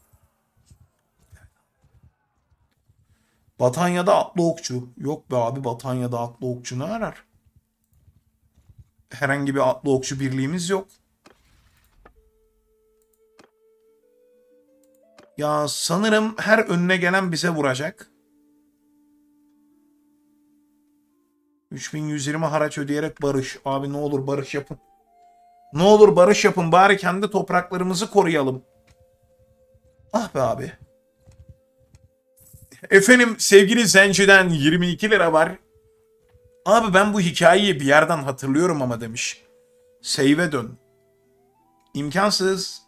Batanya'da atlı okçu. Yok be abi Batanya'da atlı okçu ne arar? Herhangi bir atlı okçu birliğimiz yok. Ya sanırım her önüne gelen bize vuracak. üç bin yüz yirmi haraç ödeyerek barış. Abi ne olur barış yapın. Ne olur barış yapın. Bari kendi topraklarımızı koruyalım. Ah be abi. Efendim sevgili Zenci'den yirmi iki lira var. Abi ben bu hikayeyi bir yerden hatırlıyorum ama demiş. Save'e dön. İmkansız.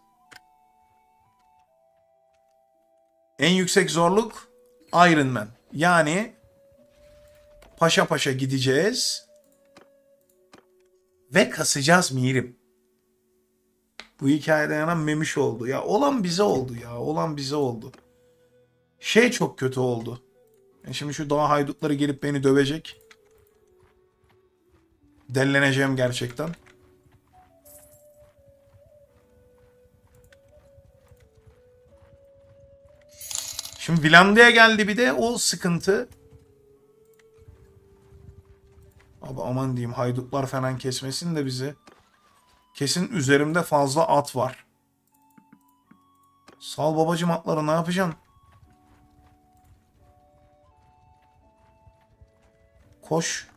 En yüksek zorluk Iron Man. Yani paşa paşa gideceğiz. Ve kasacağız mirim. Bu hikayede yanan memiş oldu. Ya olan bize oldu ya. Olan bize oldu. Şey çok kötü oldu. Yani şimdi şu dağ haydutları gelip beni dövecek. Delleneceğim gerçekten. Şimdi Vilandia'ya geldi bir de o sıkıntı. Abi aman diyeyim haydutlar falan kesmesin de bizi. Kesin üzerimde fazla at var. Sal babacım atları ne yapacaksın? Koş.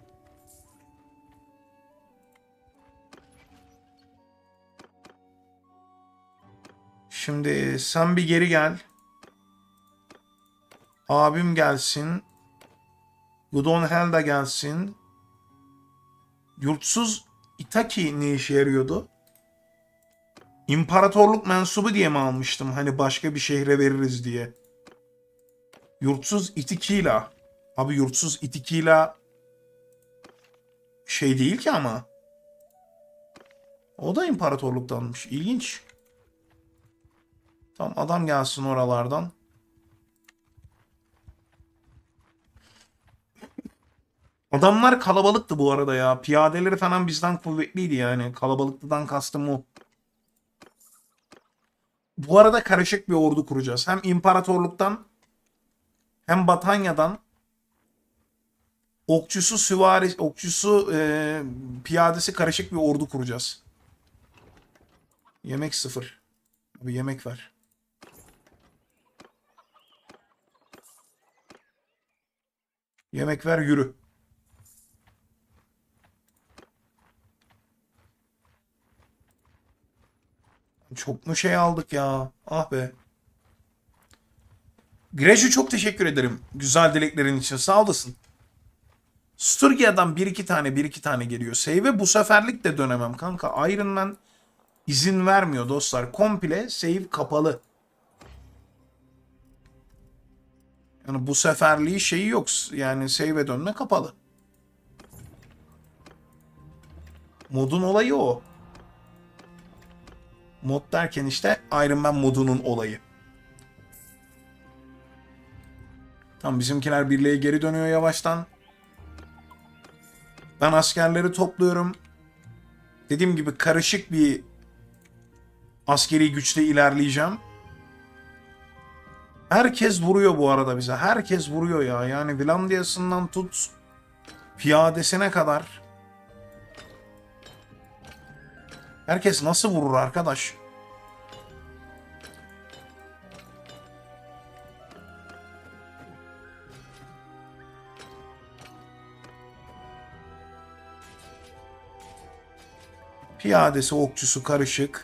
Şimdi sen bir geri gel. Abim gelsin. Gudon da gelsin. Yurtsuz Itaki ne işe yarıyordu? İmparatorluk mensubu diye mi almıştım? Hani başka bir şehre veririz diye. Yurtsuz Itikila. Abi yurtsuz Itikila şey değil ki ama. O da imparatorluktanmış. İlginç. Tamam adam gelsin oralardan. Adamlar kalabalıktı bu arada ya. Piyadeleri falan bizden kuvvetliydi yani. Kalabalıklıdan kastım o. Bu arada karışık bir ordu kuracağız. Hem imparatorluktan hem Batanya'dan okçusu, süvari, okçusu, e, piyadesi karışık bir ordu kuracağız. Yemek sıfır. Abi yemek ver. Yemek ver yürü. Çok mu şey aldık ya? Ah be. Greju çok teşekkür ederim. Güzel dileklerin için. Sağ olasın. Sturgia'dan bir iki tane bir iki tane geliyor. Save'e bu seferlik de dönemem kanka. Iron Man izin vermiyor dostlar. Komple save kapalı. Yani bu seferliği şeyi yok. Yani save'e dönme kapalı. Modun olayı o. Mod derken işte Iron Man modunun olayı. Tamam bizimkiler birliğe geri dönüyor yavaştan. Ben askerleri topluyorum. Dediğim gibi karışık bir askeri güçle ilerleyeceğim. Herkes vuruyor bu arada bize. Herkes vuruyor ya. Yani Vilandia'sından tut piyadesine kadar. Herkes nasıl vurur arkadaş? Piyadesi, okçusu karışık.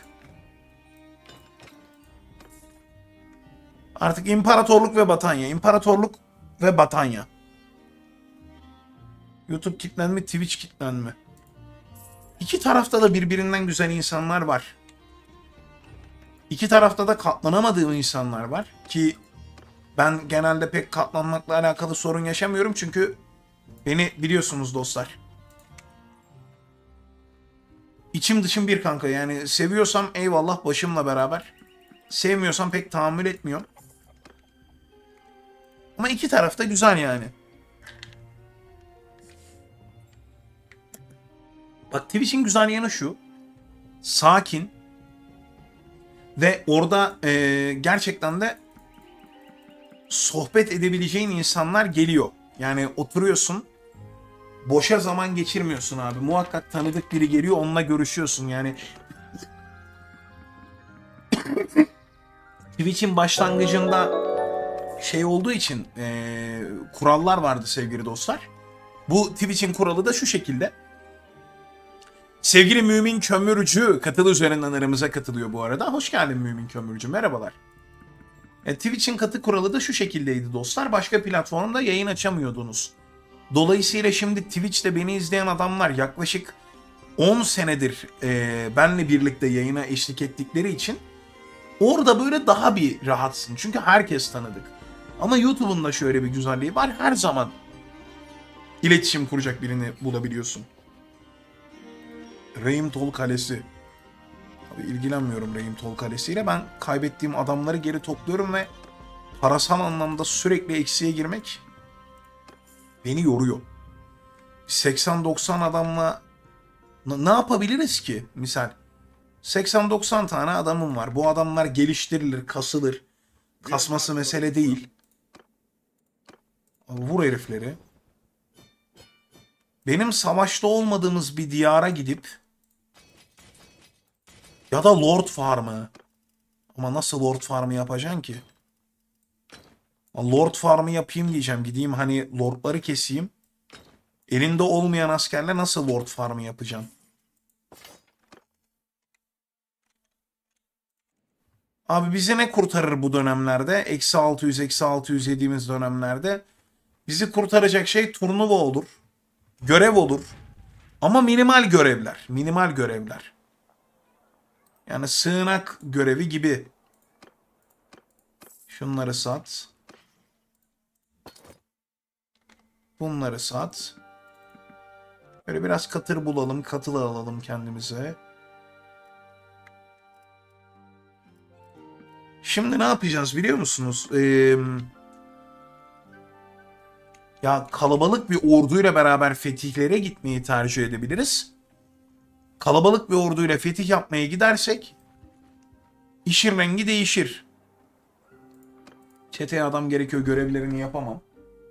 Artık imparatorluk ve Batanya. İmparatorluk ve Batanya. YouTube kitlen mi, Twitch kitlen mi? İki tarafta da birbirinden güzel insanlar var. İki tarafta da katlanamadığım insanlar var. Ki ben genelde pek katlanmakla alakalı sorun yaşamıyorum. Çünkü beni biliyorsunuz dostlar. İçim dışım bir kanka. Yani seviyorsam eyvallah başımla beraber. Sevmiyorsam pek tahammül etmiyorum. Ama iki taraf da güzel yani. Bak Twitch'in güzel yanı şu. Sakin. Ve orada e, gerçekten de sohbet edebileceğin insanlar geliyor. Yani oturuyorsun. Boşa zaman geçirmiyorsun abi. Muhakkak tanıdık biri geliyor. Onunla görüşüyorsun yani. Twitch'in başlangıcında şey olduğu için e, kurallar vardı sevgili dostlar. Bu Twitch'in kuralı da şu şekilde. Sevgili Mümin Kömürcü katıl üzerinden aramıza katılıyor bu arada. Hoş geldin Mümin Kömürcü. Merhabalar. E, Twitch'in katı kuralı da şu şekildeydi dostlar. Başka platformda yayın açamıyordunuz. Dolayısıyla şimdi Twitch'te beni izleyen adamlar yaklaşık on senedir e, benle birlikte yayına eşlik ettikleri için orada böyle daha bir rahatsın. Çünkü herkes tanıdık. Ama YouTube'un da şöyle bir güzelliği var. Her zaman iletişim kuracak birini bulabiliyorsun. Reimtol Kalesi. Tabii ilgilenmiyorum Reimtol Kalesi'yle. Ben kaybettiğim adamları geri topluyorum ve parasal anlamda sürekli eksiye girmek beni yoruyor. seksen doksan adamla ne yapabiliriz ki? Misal seksen doksan tane adamım var. Bu adamlar geliştirilir, kasılır. Kasması mesele değil. Vur herifleri. Benim savaşta olmadığımız bir diyara gidip ya da Lord Farm'ı. Ama nasıl Lord Farm'ı yapacaksın ki? Lord Farm'ı yapayım diyeceğim. Gideyim hani Lord'ları keseyim. Elinde olmayan askerle nasıl Lord Farm'ı yapacağım? Abi bizi ne kurtarır bu dönemlerde? Eksi altı yüz, eksi altı yüz yediğimiz dönemlerde. Bizi kurtaracak şey turnuva olur. Görev olur. Ama minimal görevler. Minimal görevler. Yani sığınak görevi gibi. Şunları sat. Bunları sat. Böyle biraz katır bulalım. Katıl alalım kendimize. Şimdi ne yapacağız biliyor musunuz? Ee, ya kalabalık bir orduyla beraber fetihlere gitmeyi tercih edebiliriz. Kalabalık bir orduyla fetih yapmaya gidersek işin rengi değişir. Çeteye adam gerekiyor, görevlerini yapamam.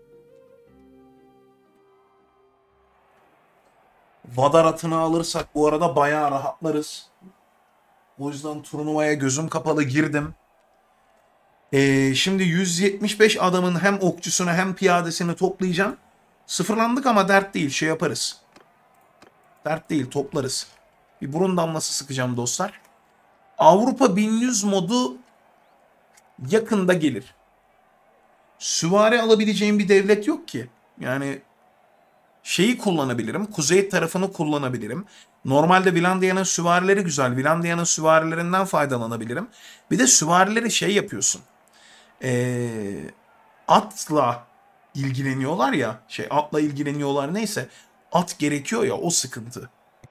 Vadar atını alırsak bu arada bayağı rahatlarız. O yüzden turnuvaya gözüm kapalı girdim. Ee, şimdi yüz yetmiş beş adamın hem okçusunu hem piyadesini toplayacağım. Sıfırlandık ama dert değil, şey yaparız. Dert değil, toplarız. Bir burun damlası sıkacağım dostlar. Avrupa bin yüz modu yakında gelir. Süvari alabileceğim bir devlet yok ki. Yani şeyi kullanabilirim. Kuzey tarafını kullanabilirim. Normalde Vilandiya'nın süvarileri güzel. Vilandiya'nın süvarilerinden faydalanabilirim. Bir de süvarileri şey yapıyorsun. Ee, atla ilgileniyorlar ya. Şey atla ilgileniyorlar neyse. At gerekiyor ya, o sıkıntı.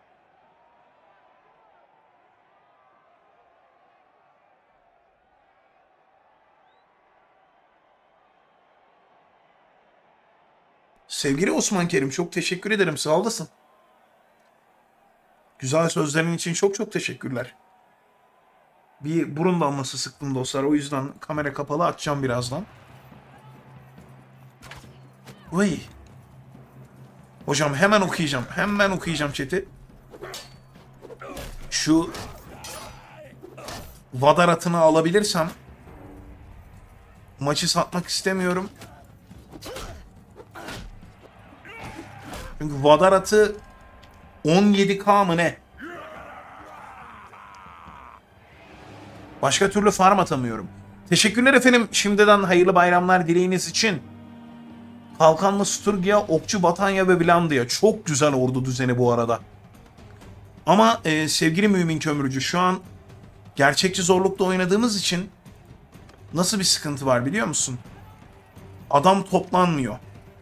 Sevgili Osman Kerim çok teşekkür ederim. Sağ olasın. Güzel sözlerin için çok çok teşekkürler. Bir burun damlası sıktım dostlar. O yüzden kamera kapalı, açacağım birazdan. Vay. Hocam hemen okuyacağım. Hemen okuyacağım chat'i. Şu Vadar atını alabilirsem maçı satmak istemiyorum. Çünkü Vadar atı on yedi K mı ne? Başka türlü farm atamıyorum. Teşekkürler efendim. Şimdiden hayırlı bayramlar dileğiniz için. Kalkanlı Sturgia, Okçu Batanya ve Blandia. Çok güzel ordu düzeni bu arada. Ama e, sevgili Mümin Kömürcü, şu an gerçekçi zorlukta oynadığımız için nasıl bir sıkıntı var biliyor musun? Adam toplanmıyor.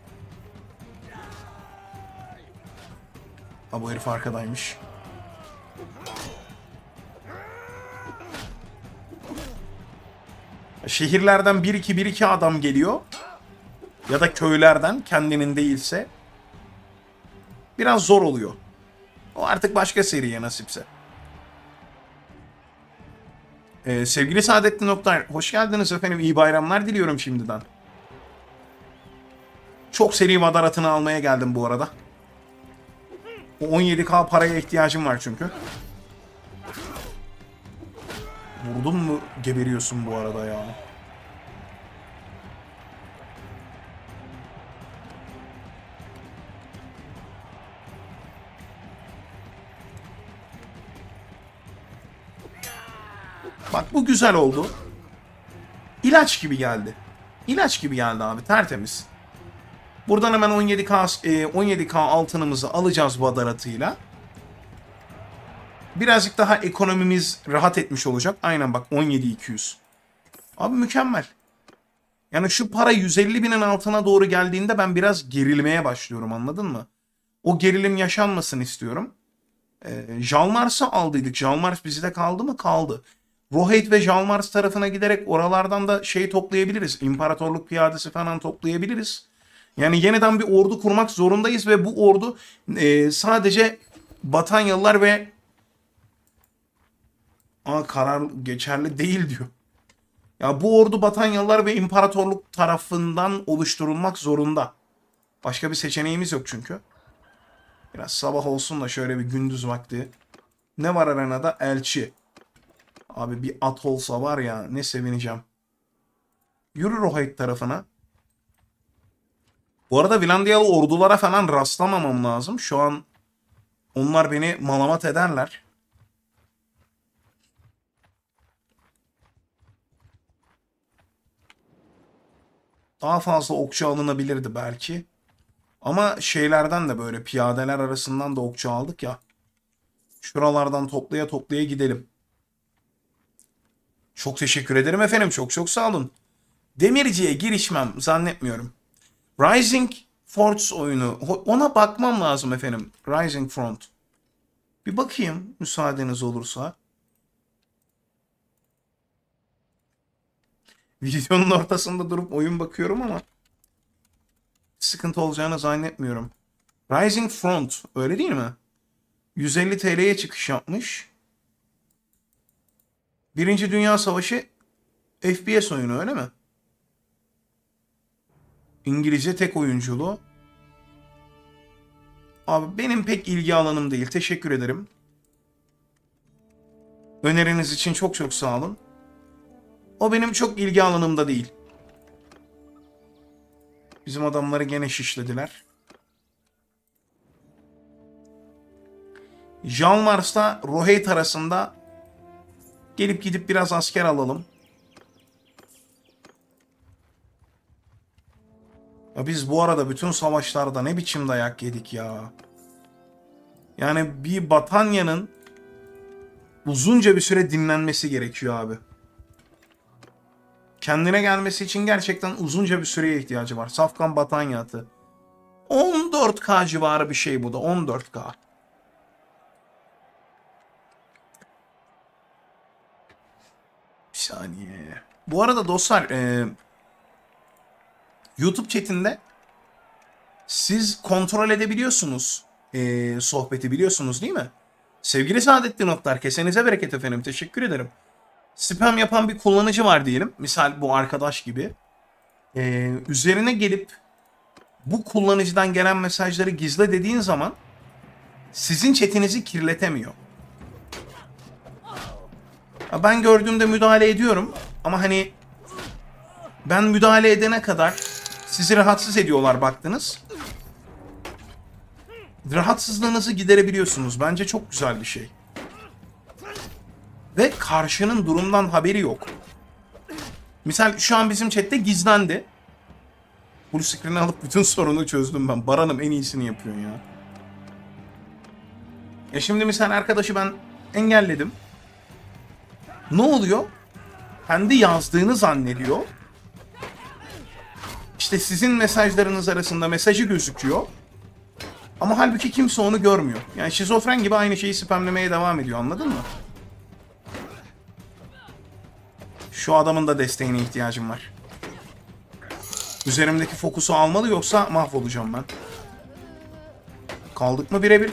Ha, bu herif arkadaymış. Şehirlerden bir iki bir iki adam geliyor. Ya da köylerden, kendinin değilse. Biraz zor oluyor. O artık başka seriye nasipse. Ee, sevgili Saadettin Oktay, hoş geldiniz efendim. İyi bayramlar diliyorum şimdiden. Çok seri Vadar atını almaya geldim bu arada. O on yedi K paraya ihtiyacım var çünkü. Vurdun mu geberiyorsun bu arada ya. Bak bu güzel oldu. İlaç gibi geldi. İlaç gibi geldi abi, tertemiz. Buradan hemen on yedi K on yedi K altınımızı alacağız Vadar atıyla. Birazcık daha ekonomimiz rahat etmiş olacak. Aynen bak, on yedi iki yüz. Abi mükemmel. Yani şu para yüz elli binin altına doğru geldiğinde ben biraz gerilmeye başlıyorum, anladın mı? O gerilim yaşanmasın istiyorum. Ee, Jalmars'ı aldıydık. Jalmars bizde kaldı mı? Kaldı. Rohit ve Jalmars tarafına giderek oralardan da şey toplayabiliriz. İmparatorluk piyadesi falan toplayabiliriz. Yani yeniden bir ordu kurmak zorundayız ve bu ordu e, sadece Batanyalılar ve Aa, karar geçerli değil diyor. Ya bu ordu Batanyalılar ve İmparatorluk tarafından oluşturulmak zorunda. Başka bir seçeneğimiz yok çünkü. Biraz sabah olsun da şöyle bir gündüz vakti. Ne var arenada? Elçi. Abi bir at olsa var ya, ne sevineceğim. Yürü Rohit tarafına. Bu arada Vilandiyalı ordulara falan rastlamamam lazım. Şu an onlar beni malamat ederler. Daha fazla okçu alınabilirdi belki. Ama şeylerden de böyle piyadeler arasından da okçu aldık ya. Şuralardan toplaya toplaya gidelim. Çok teşekkür ederim efendim. Çok çok sağ olun. Demirci'ye girişmem zannetmiyorum. Rising Forts oyunu. Ona bakmam lazım efendim. Rising Front. Bir bakayım müsaadeniz olursa. Videonun ortasında durup oyun bakıyorum ama sıkıntı olacağını zannetmiyorum. Rising Front öyle değil mi? yüz elli T L'ye çıkış yapmış. Birinci Dünya Savaşı F P S oyunu öyle mi? İngilizce tek oyunculuğu. Abi benim pek ilgi alanım değil. Teşekkür ederim. Öneriniz için çok çok sağ olun. O benim çok ilgi alanımda değil. Bizim adamları gene şişlediler. Jalmars'ta Rohit arasında gelip gidip biraz asker alalım. Ya biz bu arada bütün savaşlarda ne biçim dayak yedik ya. Yani bir Batanya'nın uzunca bir süre dinlenmesi gerekiyor abi. Kendine gelmesi için gerçekten uzunca bir süreye ihtiyacı var. Safkan Batanya atı. on dört K civarı bir şey bu da. on dört K. Bir saniye. Bu arada dostlar, e, YouTube chatinde siz kontrol edebiliyorsunuz e, sohbeti, biliyorsunuz değil mi? Sevgili Saadettin Oktar, kesenize bereket efendim. Teşekkür ederim. Spam yapan bir kullanıcı var diyelim. Misal bu arkadaş gibi. Ee, üzerine gelip bu kullanıcıdan gelen mesajları gizle dediğin zaman sizin chatinizi kirletemiyor. Ben gördüğümde müdahale ediyorum ama hani ben müdahale edene kadar sizi rahatsız ediyorlar baktınız. Rahatsızlığınızı giderebiliyorsunuz. Bence çok güzel bir şey. Ve karşının durumdan haberi yok. Misal şu an bizim chatte gizlendi. Full screen'i alıp bütün sorunu çözdüm ben. Baran'ım en iyisini yapıyorsun ya. E şimdi misal arkadaşı ben engelledim. Ne oluyor? Kendi yazdığını zannediyor. İşte sizin mesajlarınız arasında mesajı gözüküyor. Ama halbuki kimse onu görmüyor. Yani şizofren gibi aynı şeyi spamlemeye devam ediyor, anladın mı? Şu adamın da desteğine ihtiyacım var. Üzerimdeki fokusu almalı yoksa mahvolacağım ben. Kaldık mı birebir?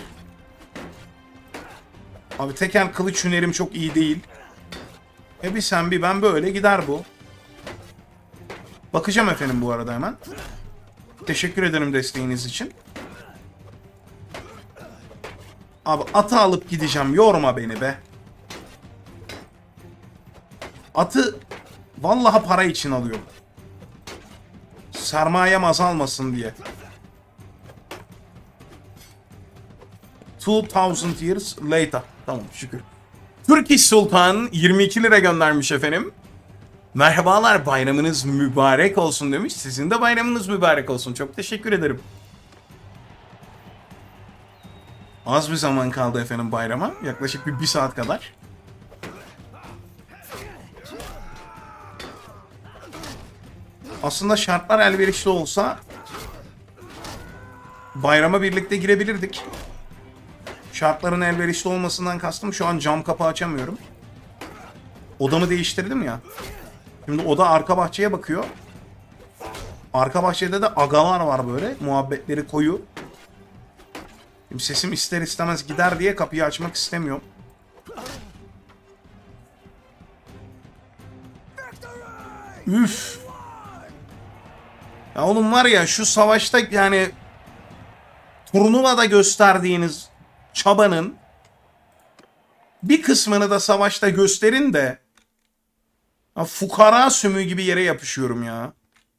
Abi tekel kılıç hünerim çok iyi değil. E bir sen bir ben böyle gider bu. Bakacağım efendim bu arada hemen. Teşekkür ederim desteğiniz için. Abi atı alıp gideceğim. Yorma beni be. Atı vallahi para için alıyorum. Sermayem azalmasın diye. two thousand years later. Tamam şükür. Turkish Sultan yirmi iki lira göndermiş efendim. Merhabalar, bayramınız mübarek olsun demiş. Sizin de bayramınız mübarek olsun. Çok teşekkür ederim. Az bir zaman kaldı efendim bayrama. Yaklaşık bir, bir saat kadar. Aslında şartlar elverişli olsa bayrama birlikte girebilirdik. Şartların elverişli olmasından kastım şu an cam kapı açamıyorum. Odamı değiştirdim ya. Şimdi oda arka bahçeye bakıyor. Arka bahçede de agalar var böyle. Muhabbetleri koyu. Şimdi sesim ister istemez gider diye kapıyı açmak istemiyorum. Üf. Ya oğlum var ya şu savaşta yani turnuvada gösterdiğiniz çabanın bir kısmını da savaşta gösterin de ya fukara sümüğü gibi yere yapışıyorum ya.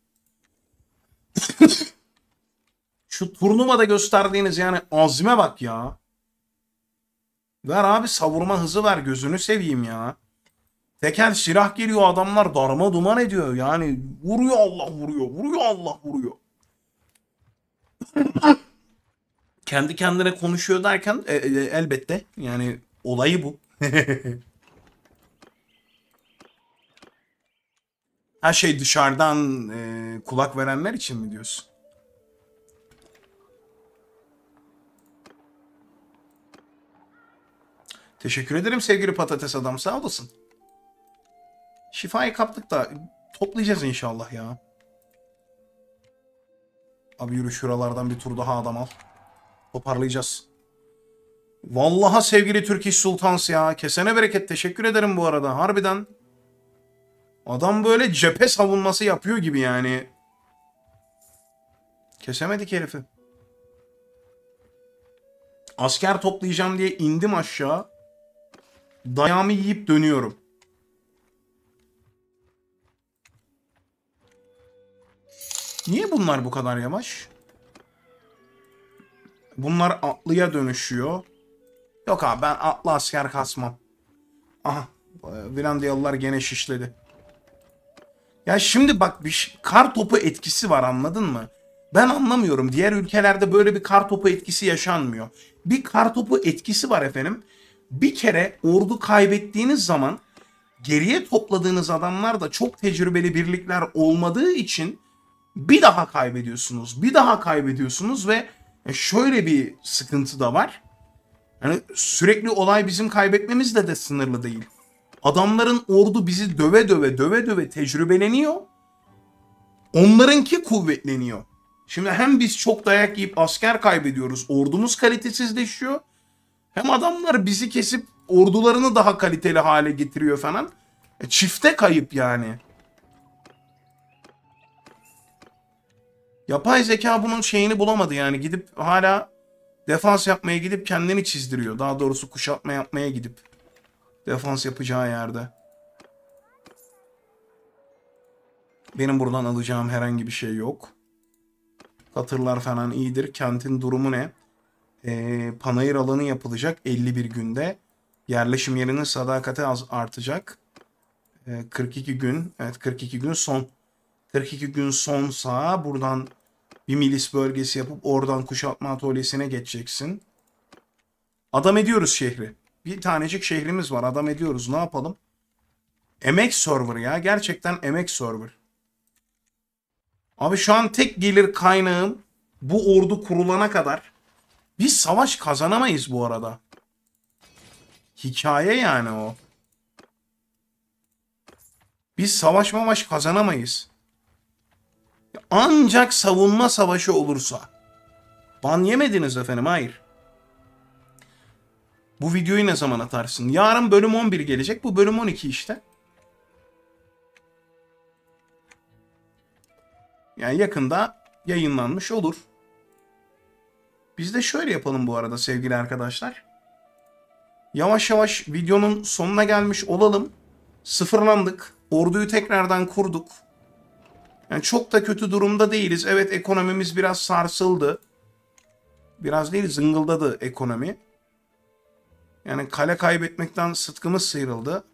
Şu turnuvada gösterdiğiniz yani azme bak ya. Ver abi, savurma hızı ver, gözünü seveyim ya. Tekel silah geliyor, adamlar darma duman ediyor. Yani vuruyor Allah vuruyor, vuruyor Allah vuruyor. Kendi kendine konuşuyor derken e, e, elbette yani olayı bu. Her şey dışarıdan e, kulak verenler için mi diyorsun? Teşekkür ederim sevgili patates adam, sağ olasın. Şifayı kaptık da toplayacağız inşallah ya. Abi yürü şuralardan bir tur daha adam al. Toparlayacağız. Vallahi sevgili Turkish Sultans ya. Kesene bereket, teşekkür ederim bu arada. Harbiden. Adam böyle cephe savunması yapıyor gibi yani. Kesemedik herifi. Asker toplayacağım diye indim aşağı. Dayağımı yiyip dönüyorum. Niye bunlar bu kadar yavaş? Bunlar atlıya dönüşüyor. Yok abi, ben atlı asker kasmam. Aha. Vilandiyalılar gene şişledi. Ya şimdi bak, bir kar topu etkisi var, anladın mı? Ben anlamıyorum. Diğer ülkelerde böyle bir kar topu etkisi yaşanmıyor. Bir kar topu etkisi var efendim. Bir kere ordu kaybettiğiniz zaman geriye topladığınız adamlar da çok tecrübeli birlikler olmadığı için bir daha kaybediyorsunuz. Bir daha kaybediyorsunuz ve şöyle bir sıkıntı da var. Yani sürekli olay bizim kaybetmemizle de sınırlı değil. Adamların ordu bizi döve döve döve döve tecrübeleniyor. Onlarınki kuvvetleniyor. Şimdi hem biz çok dayak yiyip asker kaybediyoruz. Ordumuz kalitesizleşiyor. Hem adamlar bizi kesip ordularını daha kaliteli hale getiriyor falan. E, çifte kayıp yani. Yapay zeka bunun şeyini bulamadı yani. Gidip hala defans yapmaya gidip kendini çizdiriyor. Daha doğrusu kuşatma yapmaya gidip. Defans yapacağı yerde. Benim buradan alacağım herhangi bir şey yok. Katırlar falan iyidir. Kentin durumu ne? Ee, panayır alanı yapılacak elli bir günde. Yerleşim yerinin sadakati az artacak. Ee, kırk iki gün. Evet, kırk iki gün son. kırk iki gün sonsa buradan bir milis bölgesi yapıp oradan kuşatma atölyesine geçeceksin. Adam ediyoruz şehri. Bir tanecik şehrimiz var. Adam ediyoruz. Ne yapalım? Emek server ya. Gerçekten emek server. Abi şu an tek gelir kaynağım bu ordu kurulana kadar. Biz savaş kazanamayız bu arada. Hikaye yani o. Biz savaş mavaş kazanamayız. Ancak savunma savaşı olursa. Ban yemediniz efendim, hayır. Bu videoyu ne zaman atarsın? Yarın bölüm on bir gelecek. Bu bölüm on iki işte. Yani yakında yayınlanmış olur. Biz de şöyle yapalım bu arada sevgili arkadaşlar. Yavaş yavaş videonun sonuna gelmiş olalım. Sıfırlandık. Orduyu tekrardan kurduk. Yani çok da kötü durumda değiliz. Evet, ekonomimiz biraz sarsıldı. Biraz değil, zıngıldadı ekonomi. Yani kale kaybetmekten sıtkımız sıyrıldı.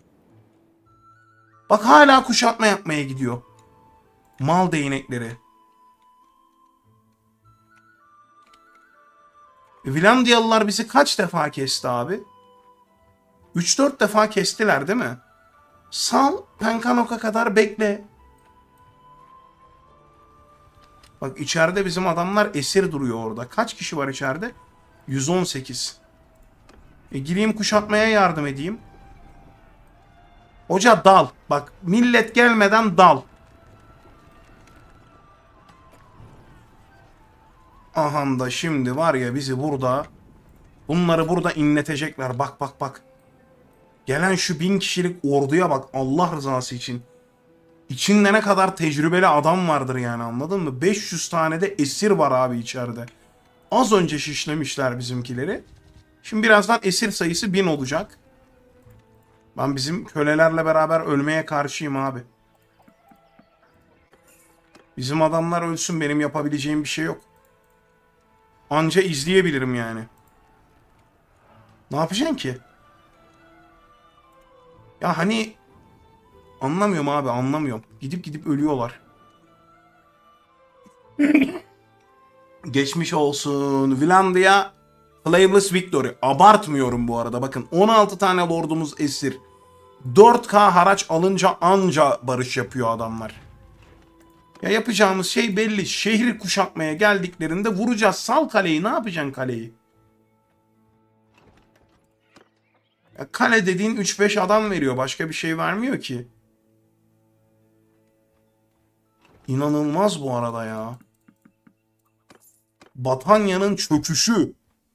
Bak hala kuşatma yapmaya gidiyor. Mal değnekleri. Vilandiyalılar bizi kaç defa kesti abi? üç dört defa kestiler değil mi? Sal, Penkanok'a kadar bekle. Bak içeride bizim adamlar esir duruyor orada. Kaç kişi var içeride? yüz on sekiz. E gireyim kuşatmaya yardım edeyim. Hoca dal. Bak millet gelmeden dal. Aha da şimdi var ya bizi burada. Bunları burada inletecekler. Bak bak bak. Gelen şu bin kişilik orduya bak Allah rızası için. İçinde ne kadar tecrübeli adam vardır yani, anladın mı? beş yüz tane de esir var abi içeride. Az önce şişlemişler bizimkileri. Şimdi birazdan esir sayısı bin olacak. Ben bizim kölelerle beraber ölmeye karşıyım abi. Bizim adamlar ölsün, benim yapabileceğim bir şey yok. Anca izleyebilirim yani. Ne yapacaksın ki? Ya hani anlamıyorum abi, anlamıyorum. Gidip gidip ölüyorlar. Geçmiş olsun. Vilandia Flameless Victory. Abartmıyorum bu arada. Bakın on altı tane lordumuz esir. dört K haraç alınca anca barış yapıyor adamlar. Ya yapacağımız şey belli. Şehri kuşatmaya geldiklerinde vuracağız. Sal kaleyi. Ne yapacaksın kaleyi? Ya kale dediğin üç beş adam veriyor. Başka bir şey vermiyor ki. İnanılmaz bu arada ya. Batanya'nın çöküşü.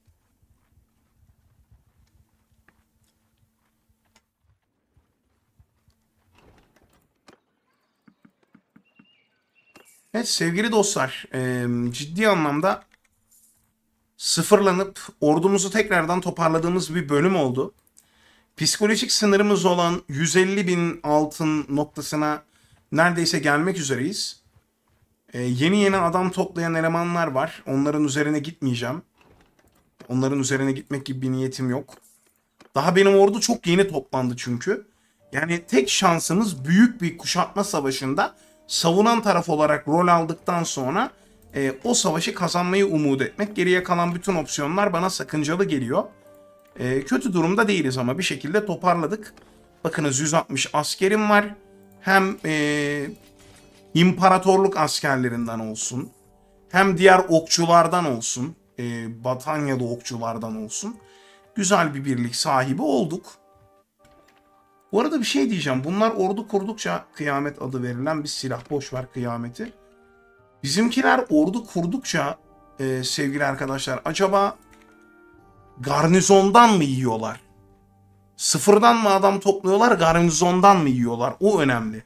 Evet sevgili dostlar, e, ciddi anlamda sıfırlanıp ordumuzu tekrardan toparladığımız bir bölüm oldu. Psikolojik sınırımız olan yüz elli bin altın noktasına neredeyse gelmek üzereyiz. E, yeni yeni adam toplayan elemanlar var. Onların üzerine gitmeyeceğim. Onların üzerine gitmek gibi bir niyetim yok. Daha benim ordu çok yeni toplandı çünkü. Yani tek şansımız büyük bir kuşatma savaşında savunan taraf olarak rol aldıktan sonra e, o savaşı kazanmayı umut etmek. Geriye kalan bütün opsiyonlar bana sakıncalı geliyor. E, kötü durumda değiliz ama bir şekilde toparladık. Bakınız yüz altmış askerim var. Hem e, imparatorluk askerlerinden olsun, hem diğer okçulardan olsun, e, Batanyalı okçulardan olsun. Güzel bir birlik sahibi olduk. Bu arada bir şey diyeceğim. Bunlar ordu kurdukça kıyamet adı verilen bir silah. Boş ver kıyameti. Bizimkiler ordu kurdukça e, sevgili arkadaşlar acaba garnizondan mı yiyorlar? Sıfırdan mı adam topluyorlar, garnizondan mı yiyorlar? O önemli.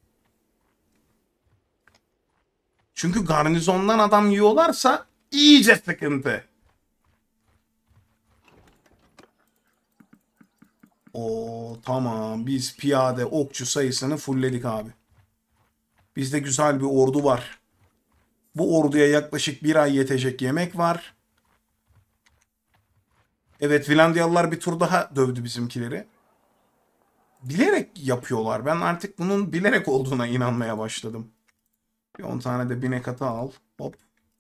Çünkü garnizondan adam yiyorlarsa iyice sıkıntı. O tamam, biz piyade okçu sayısını fullledik abi. Bizde güzel bir ordu var. Bu orduya yaklaşık bir ay yetecek yemek var. Evet, Finlandiyalılar bir tur daha dövdü bizimkileri. Bilerek yapıyorlar. Ben artık bunun bilerek olduğuna inanmaya başladım. Bir on tane de binek atı al. Hop.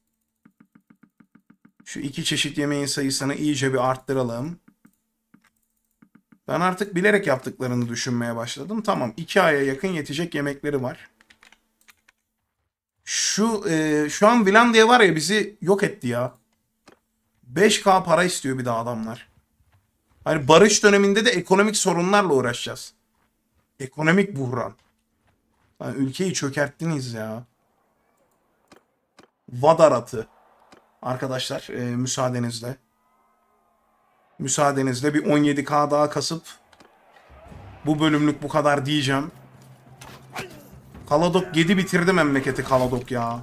Şu iki çeşit yemeğin sayısını iyice bir arttıralım. Ben artık bilerek yaptıklarını düşünmeye başladım. Tamam, iki aya yakın yetecek yemekleri var. Şu e, şu an Finlandiya var ya, bizi yok etti ya. beş K para istiyor bir de adamlar. Hani barış döneminde de ekonomik sorunlarla uğraşacağız. Ekonomik buhran. Yani ülkeyi çökerttiniz ya. Vadar atı. Arkadaşlar e, müsaadenizle. Müsaadenizle bir on yedi K daha kasıp bu bölümlük bu kadar diyeceğim. Kaladok yedi bitirdi memleketi Kaladok ya.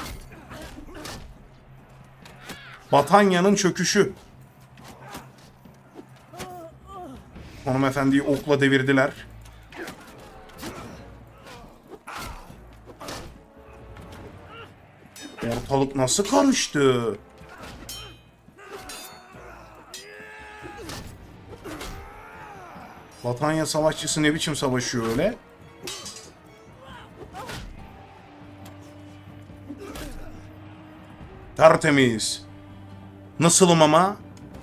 Batanya'nın çöküşü. Hanımefendiyi okla devirdiler. Ortalık nasıl karıştı? Batanya savaşçısı ne biçim savaşıyor öyle? Tertemiz. Nasılım ama?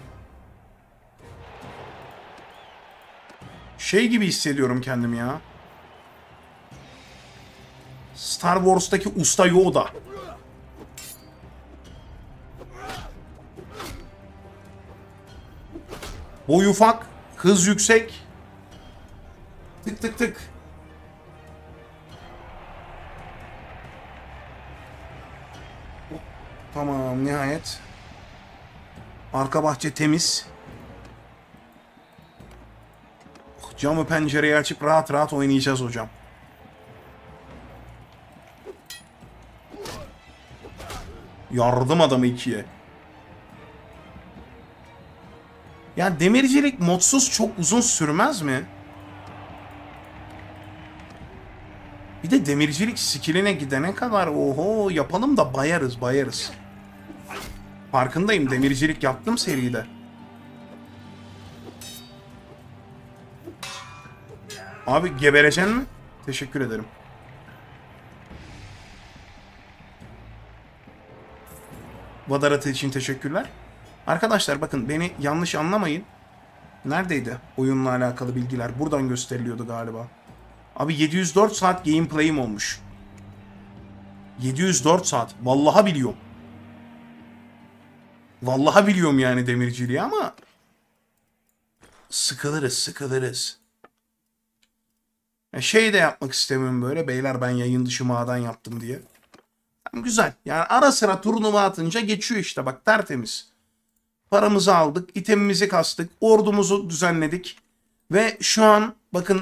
Şey gibi hissediyorum kendimi ya. Star Wars'taki Usta Yoda. Boy ufak, hız yüksek. Tık tık tık. Tamam, nihayet. Arka bahçe temiz. Camı pencereyi açıp rahat rahat oynayacağız hocam. Yardım adamı ikiye. Ya demircilik modsuz çok uzun sürmez mi? Bir de demircilik skilline gidene kadar oho yapalım da bayarız bayarız. Farkındayım, demircilik yaptım seride. Abi gebereceksin mi? Teşekkür ederim. Vadaratı için teşekkürler. Arkadaşlar bakın, beni yanlış anlamayın. Neredeydi oyunla alakalı bilgiler? Buradan gösteriliyordu galiba. Abi yedi yüz dört saat gameplay'im olmuş. yedi yüz dört saat. Vallahi biliyorum. Vallahi biliyorum yani demirciliği ama sıkılırız sıkılırız. Ya şey de yapmak istemiyorum böyle. Beyler ben yayın dışı maden yaptım diye. Güzel. Yani ara sıra turnuva atınca geçiyor işte. Bak tertemiz. Paramızı aldık. İtemimizi kastık. Ordumuzu düzenledik. Ve şu an bakın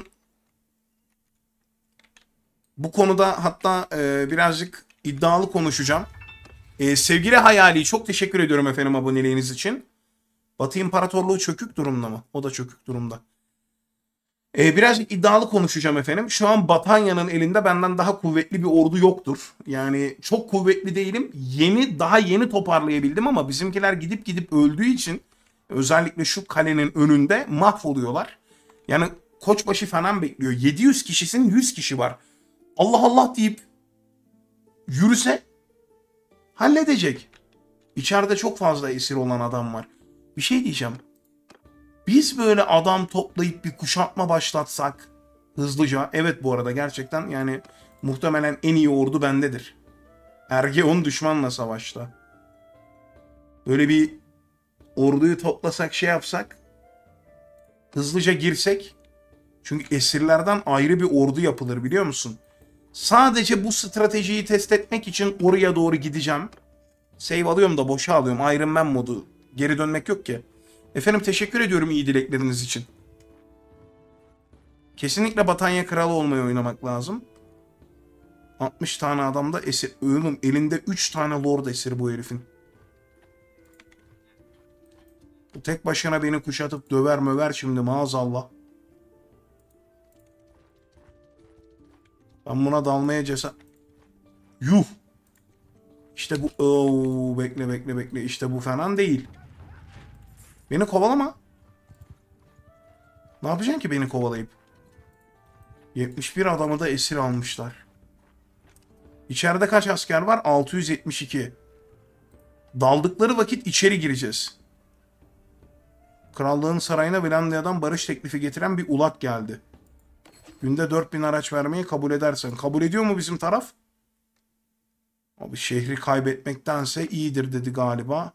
bu konuda hatta e, birazcık iddialı konuşacağım. E, sevgili Hayali çok teşekkür ediyorum efendim aboneliğiniz için. Batı İmparatorluğu çökük durumda mı? O da çökük durumda. E, birazcık iddialı konuşacağım efendim. Şu an Batanya'nın elinde benden daha kuvvetli bir ordu yoktur. Yani çok kuvvetli değilim. Yeni, daha yeni toparlayabildim ama bizimkiler gidip gidip öldüğü için özellikle şu kalenin önünde mahvoluyorlar. Yani koçbaşı falan bekliyor. yedi yüz kişisin yüz kişi var. Allah Allah deyip yürüse halledecek. İçeride çok fazla esir olan adam var. Bir şey diyeceğim. Biz böyle adam toplayıp bir kuşatma başlatsak hızlıca. Evet bu arada gerçekten yani muhtemelen en iyi ordu bendedir. Ergeon düşmanla savaşta. Böyle bir orduyu toplasak şey yapsak. Hızlıca girsek. Çünkü esirlerden ayrı bir ordu yapılır biliyor musun? Sadece bu stratejiyi test etmek için oraya doğru gideceğim. Save alıyorum da boşa alıyorum. Iron Man modu. Geri dönmek yok ki. Efendim teşekkür ediyorum iyi dilekleriniz için. Kesinlikle Batanya Kralı olmayı oynamak lazım. altmış tane adamda esir. Oğlum elinde üç tane lord esir bu herifin. Bu tek başına beni kuşatıp döver möver şimdi maazallah. Ben buna dalmaya cesaret... Yuh. İşte bu... Oo, bekle bekle bekle. İşte bu falan değil. Beni kovalama. Ne yapacaksın ki beni kovalayıp? yetmiş bir adamı da esir almışlar. İçeride kaç asker var? altı yüz yetmiş iki. Daldıkları vakit içeri gireceğiz. Krallığın sarayına Vilandiya'dan barış teklifi getiren bir ulak geldi. Günde dört bin araç vermeyi kabul edersen. Kabul ediyor mu bizim taraf? Abi şehri kaybetmektense iyidir dedi galiba.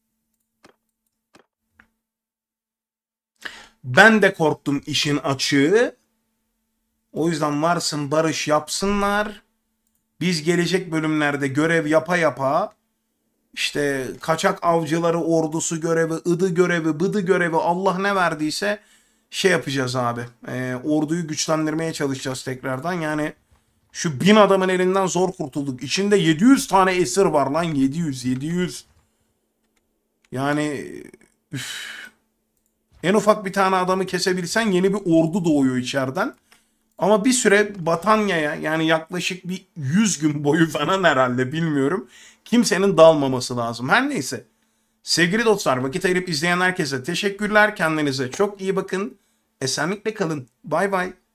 Ben de korktum işin açığı. O yüzden varsın barış yapsınlar. Biz gelecek bölümlerde görev yapa yapa işte kaçak avcıları ordusu görevi, ıdı görevi, bıdı görevi Allah ne verdiyse şey yapacağız abi. E, orduyu güçlendirmeye çalışacağız tekrardan. Yani şu bin adamın elinden zor kurtulduk. İçinde yedi yüz tane esir var lan. yedi yüz, yedi yüz. Yani üf. En ufak bir tane adamı kesebilsen yeni bir ordu doğuyor içeriden. Ama bir süre Batanya'ya yani yaklaşık bir yüz gün boyu falan herhalde bilmiyorum. Kimsenin dalmaması lazım. Her neyse. Sevgili dostlar vakit ayırıp izleyen herkese teşekkürler. Kendinize çok iyi bakın. Esenlikle kalın. Bay bay.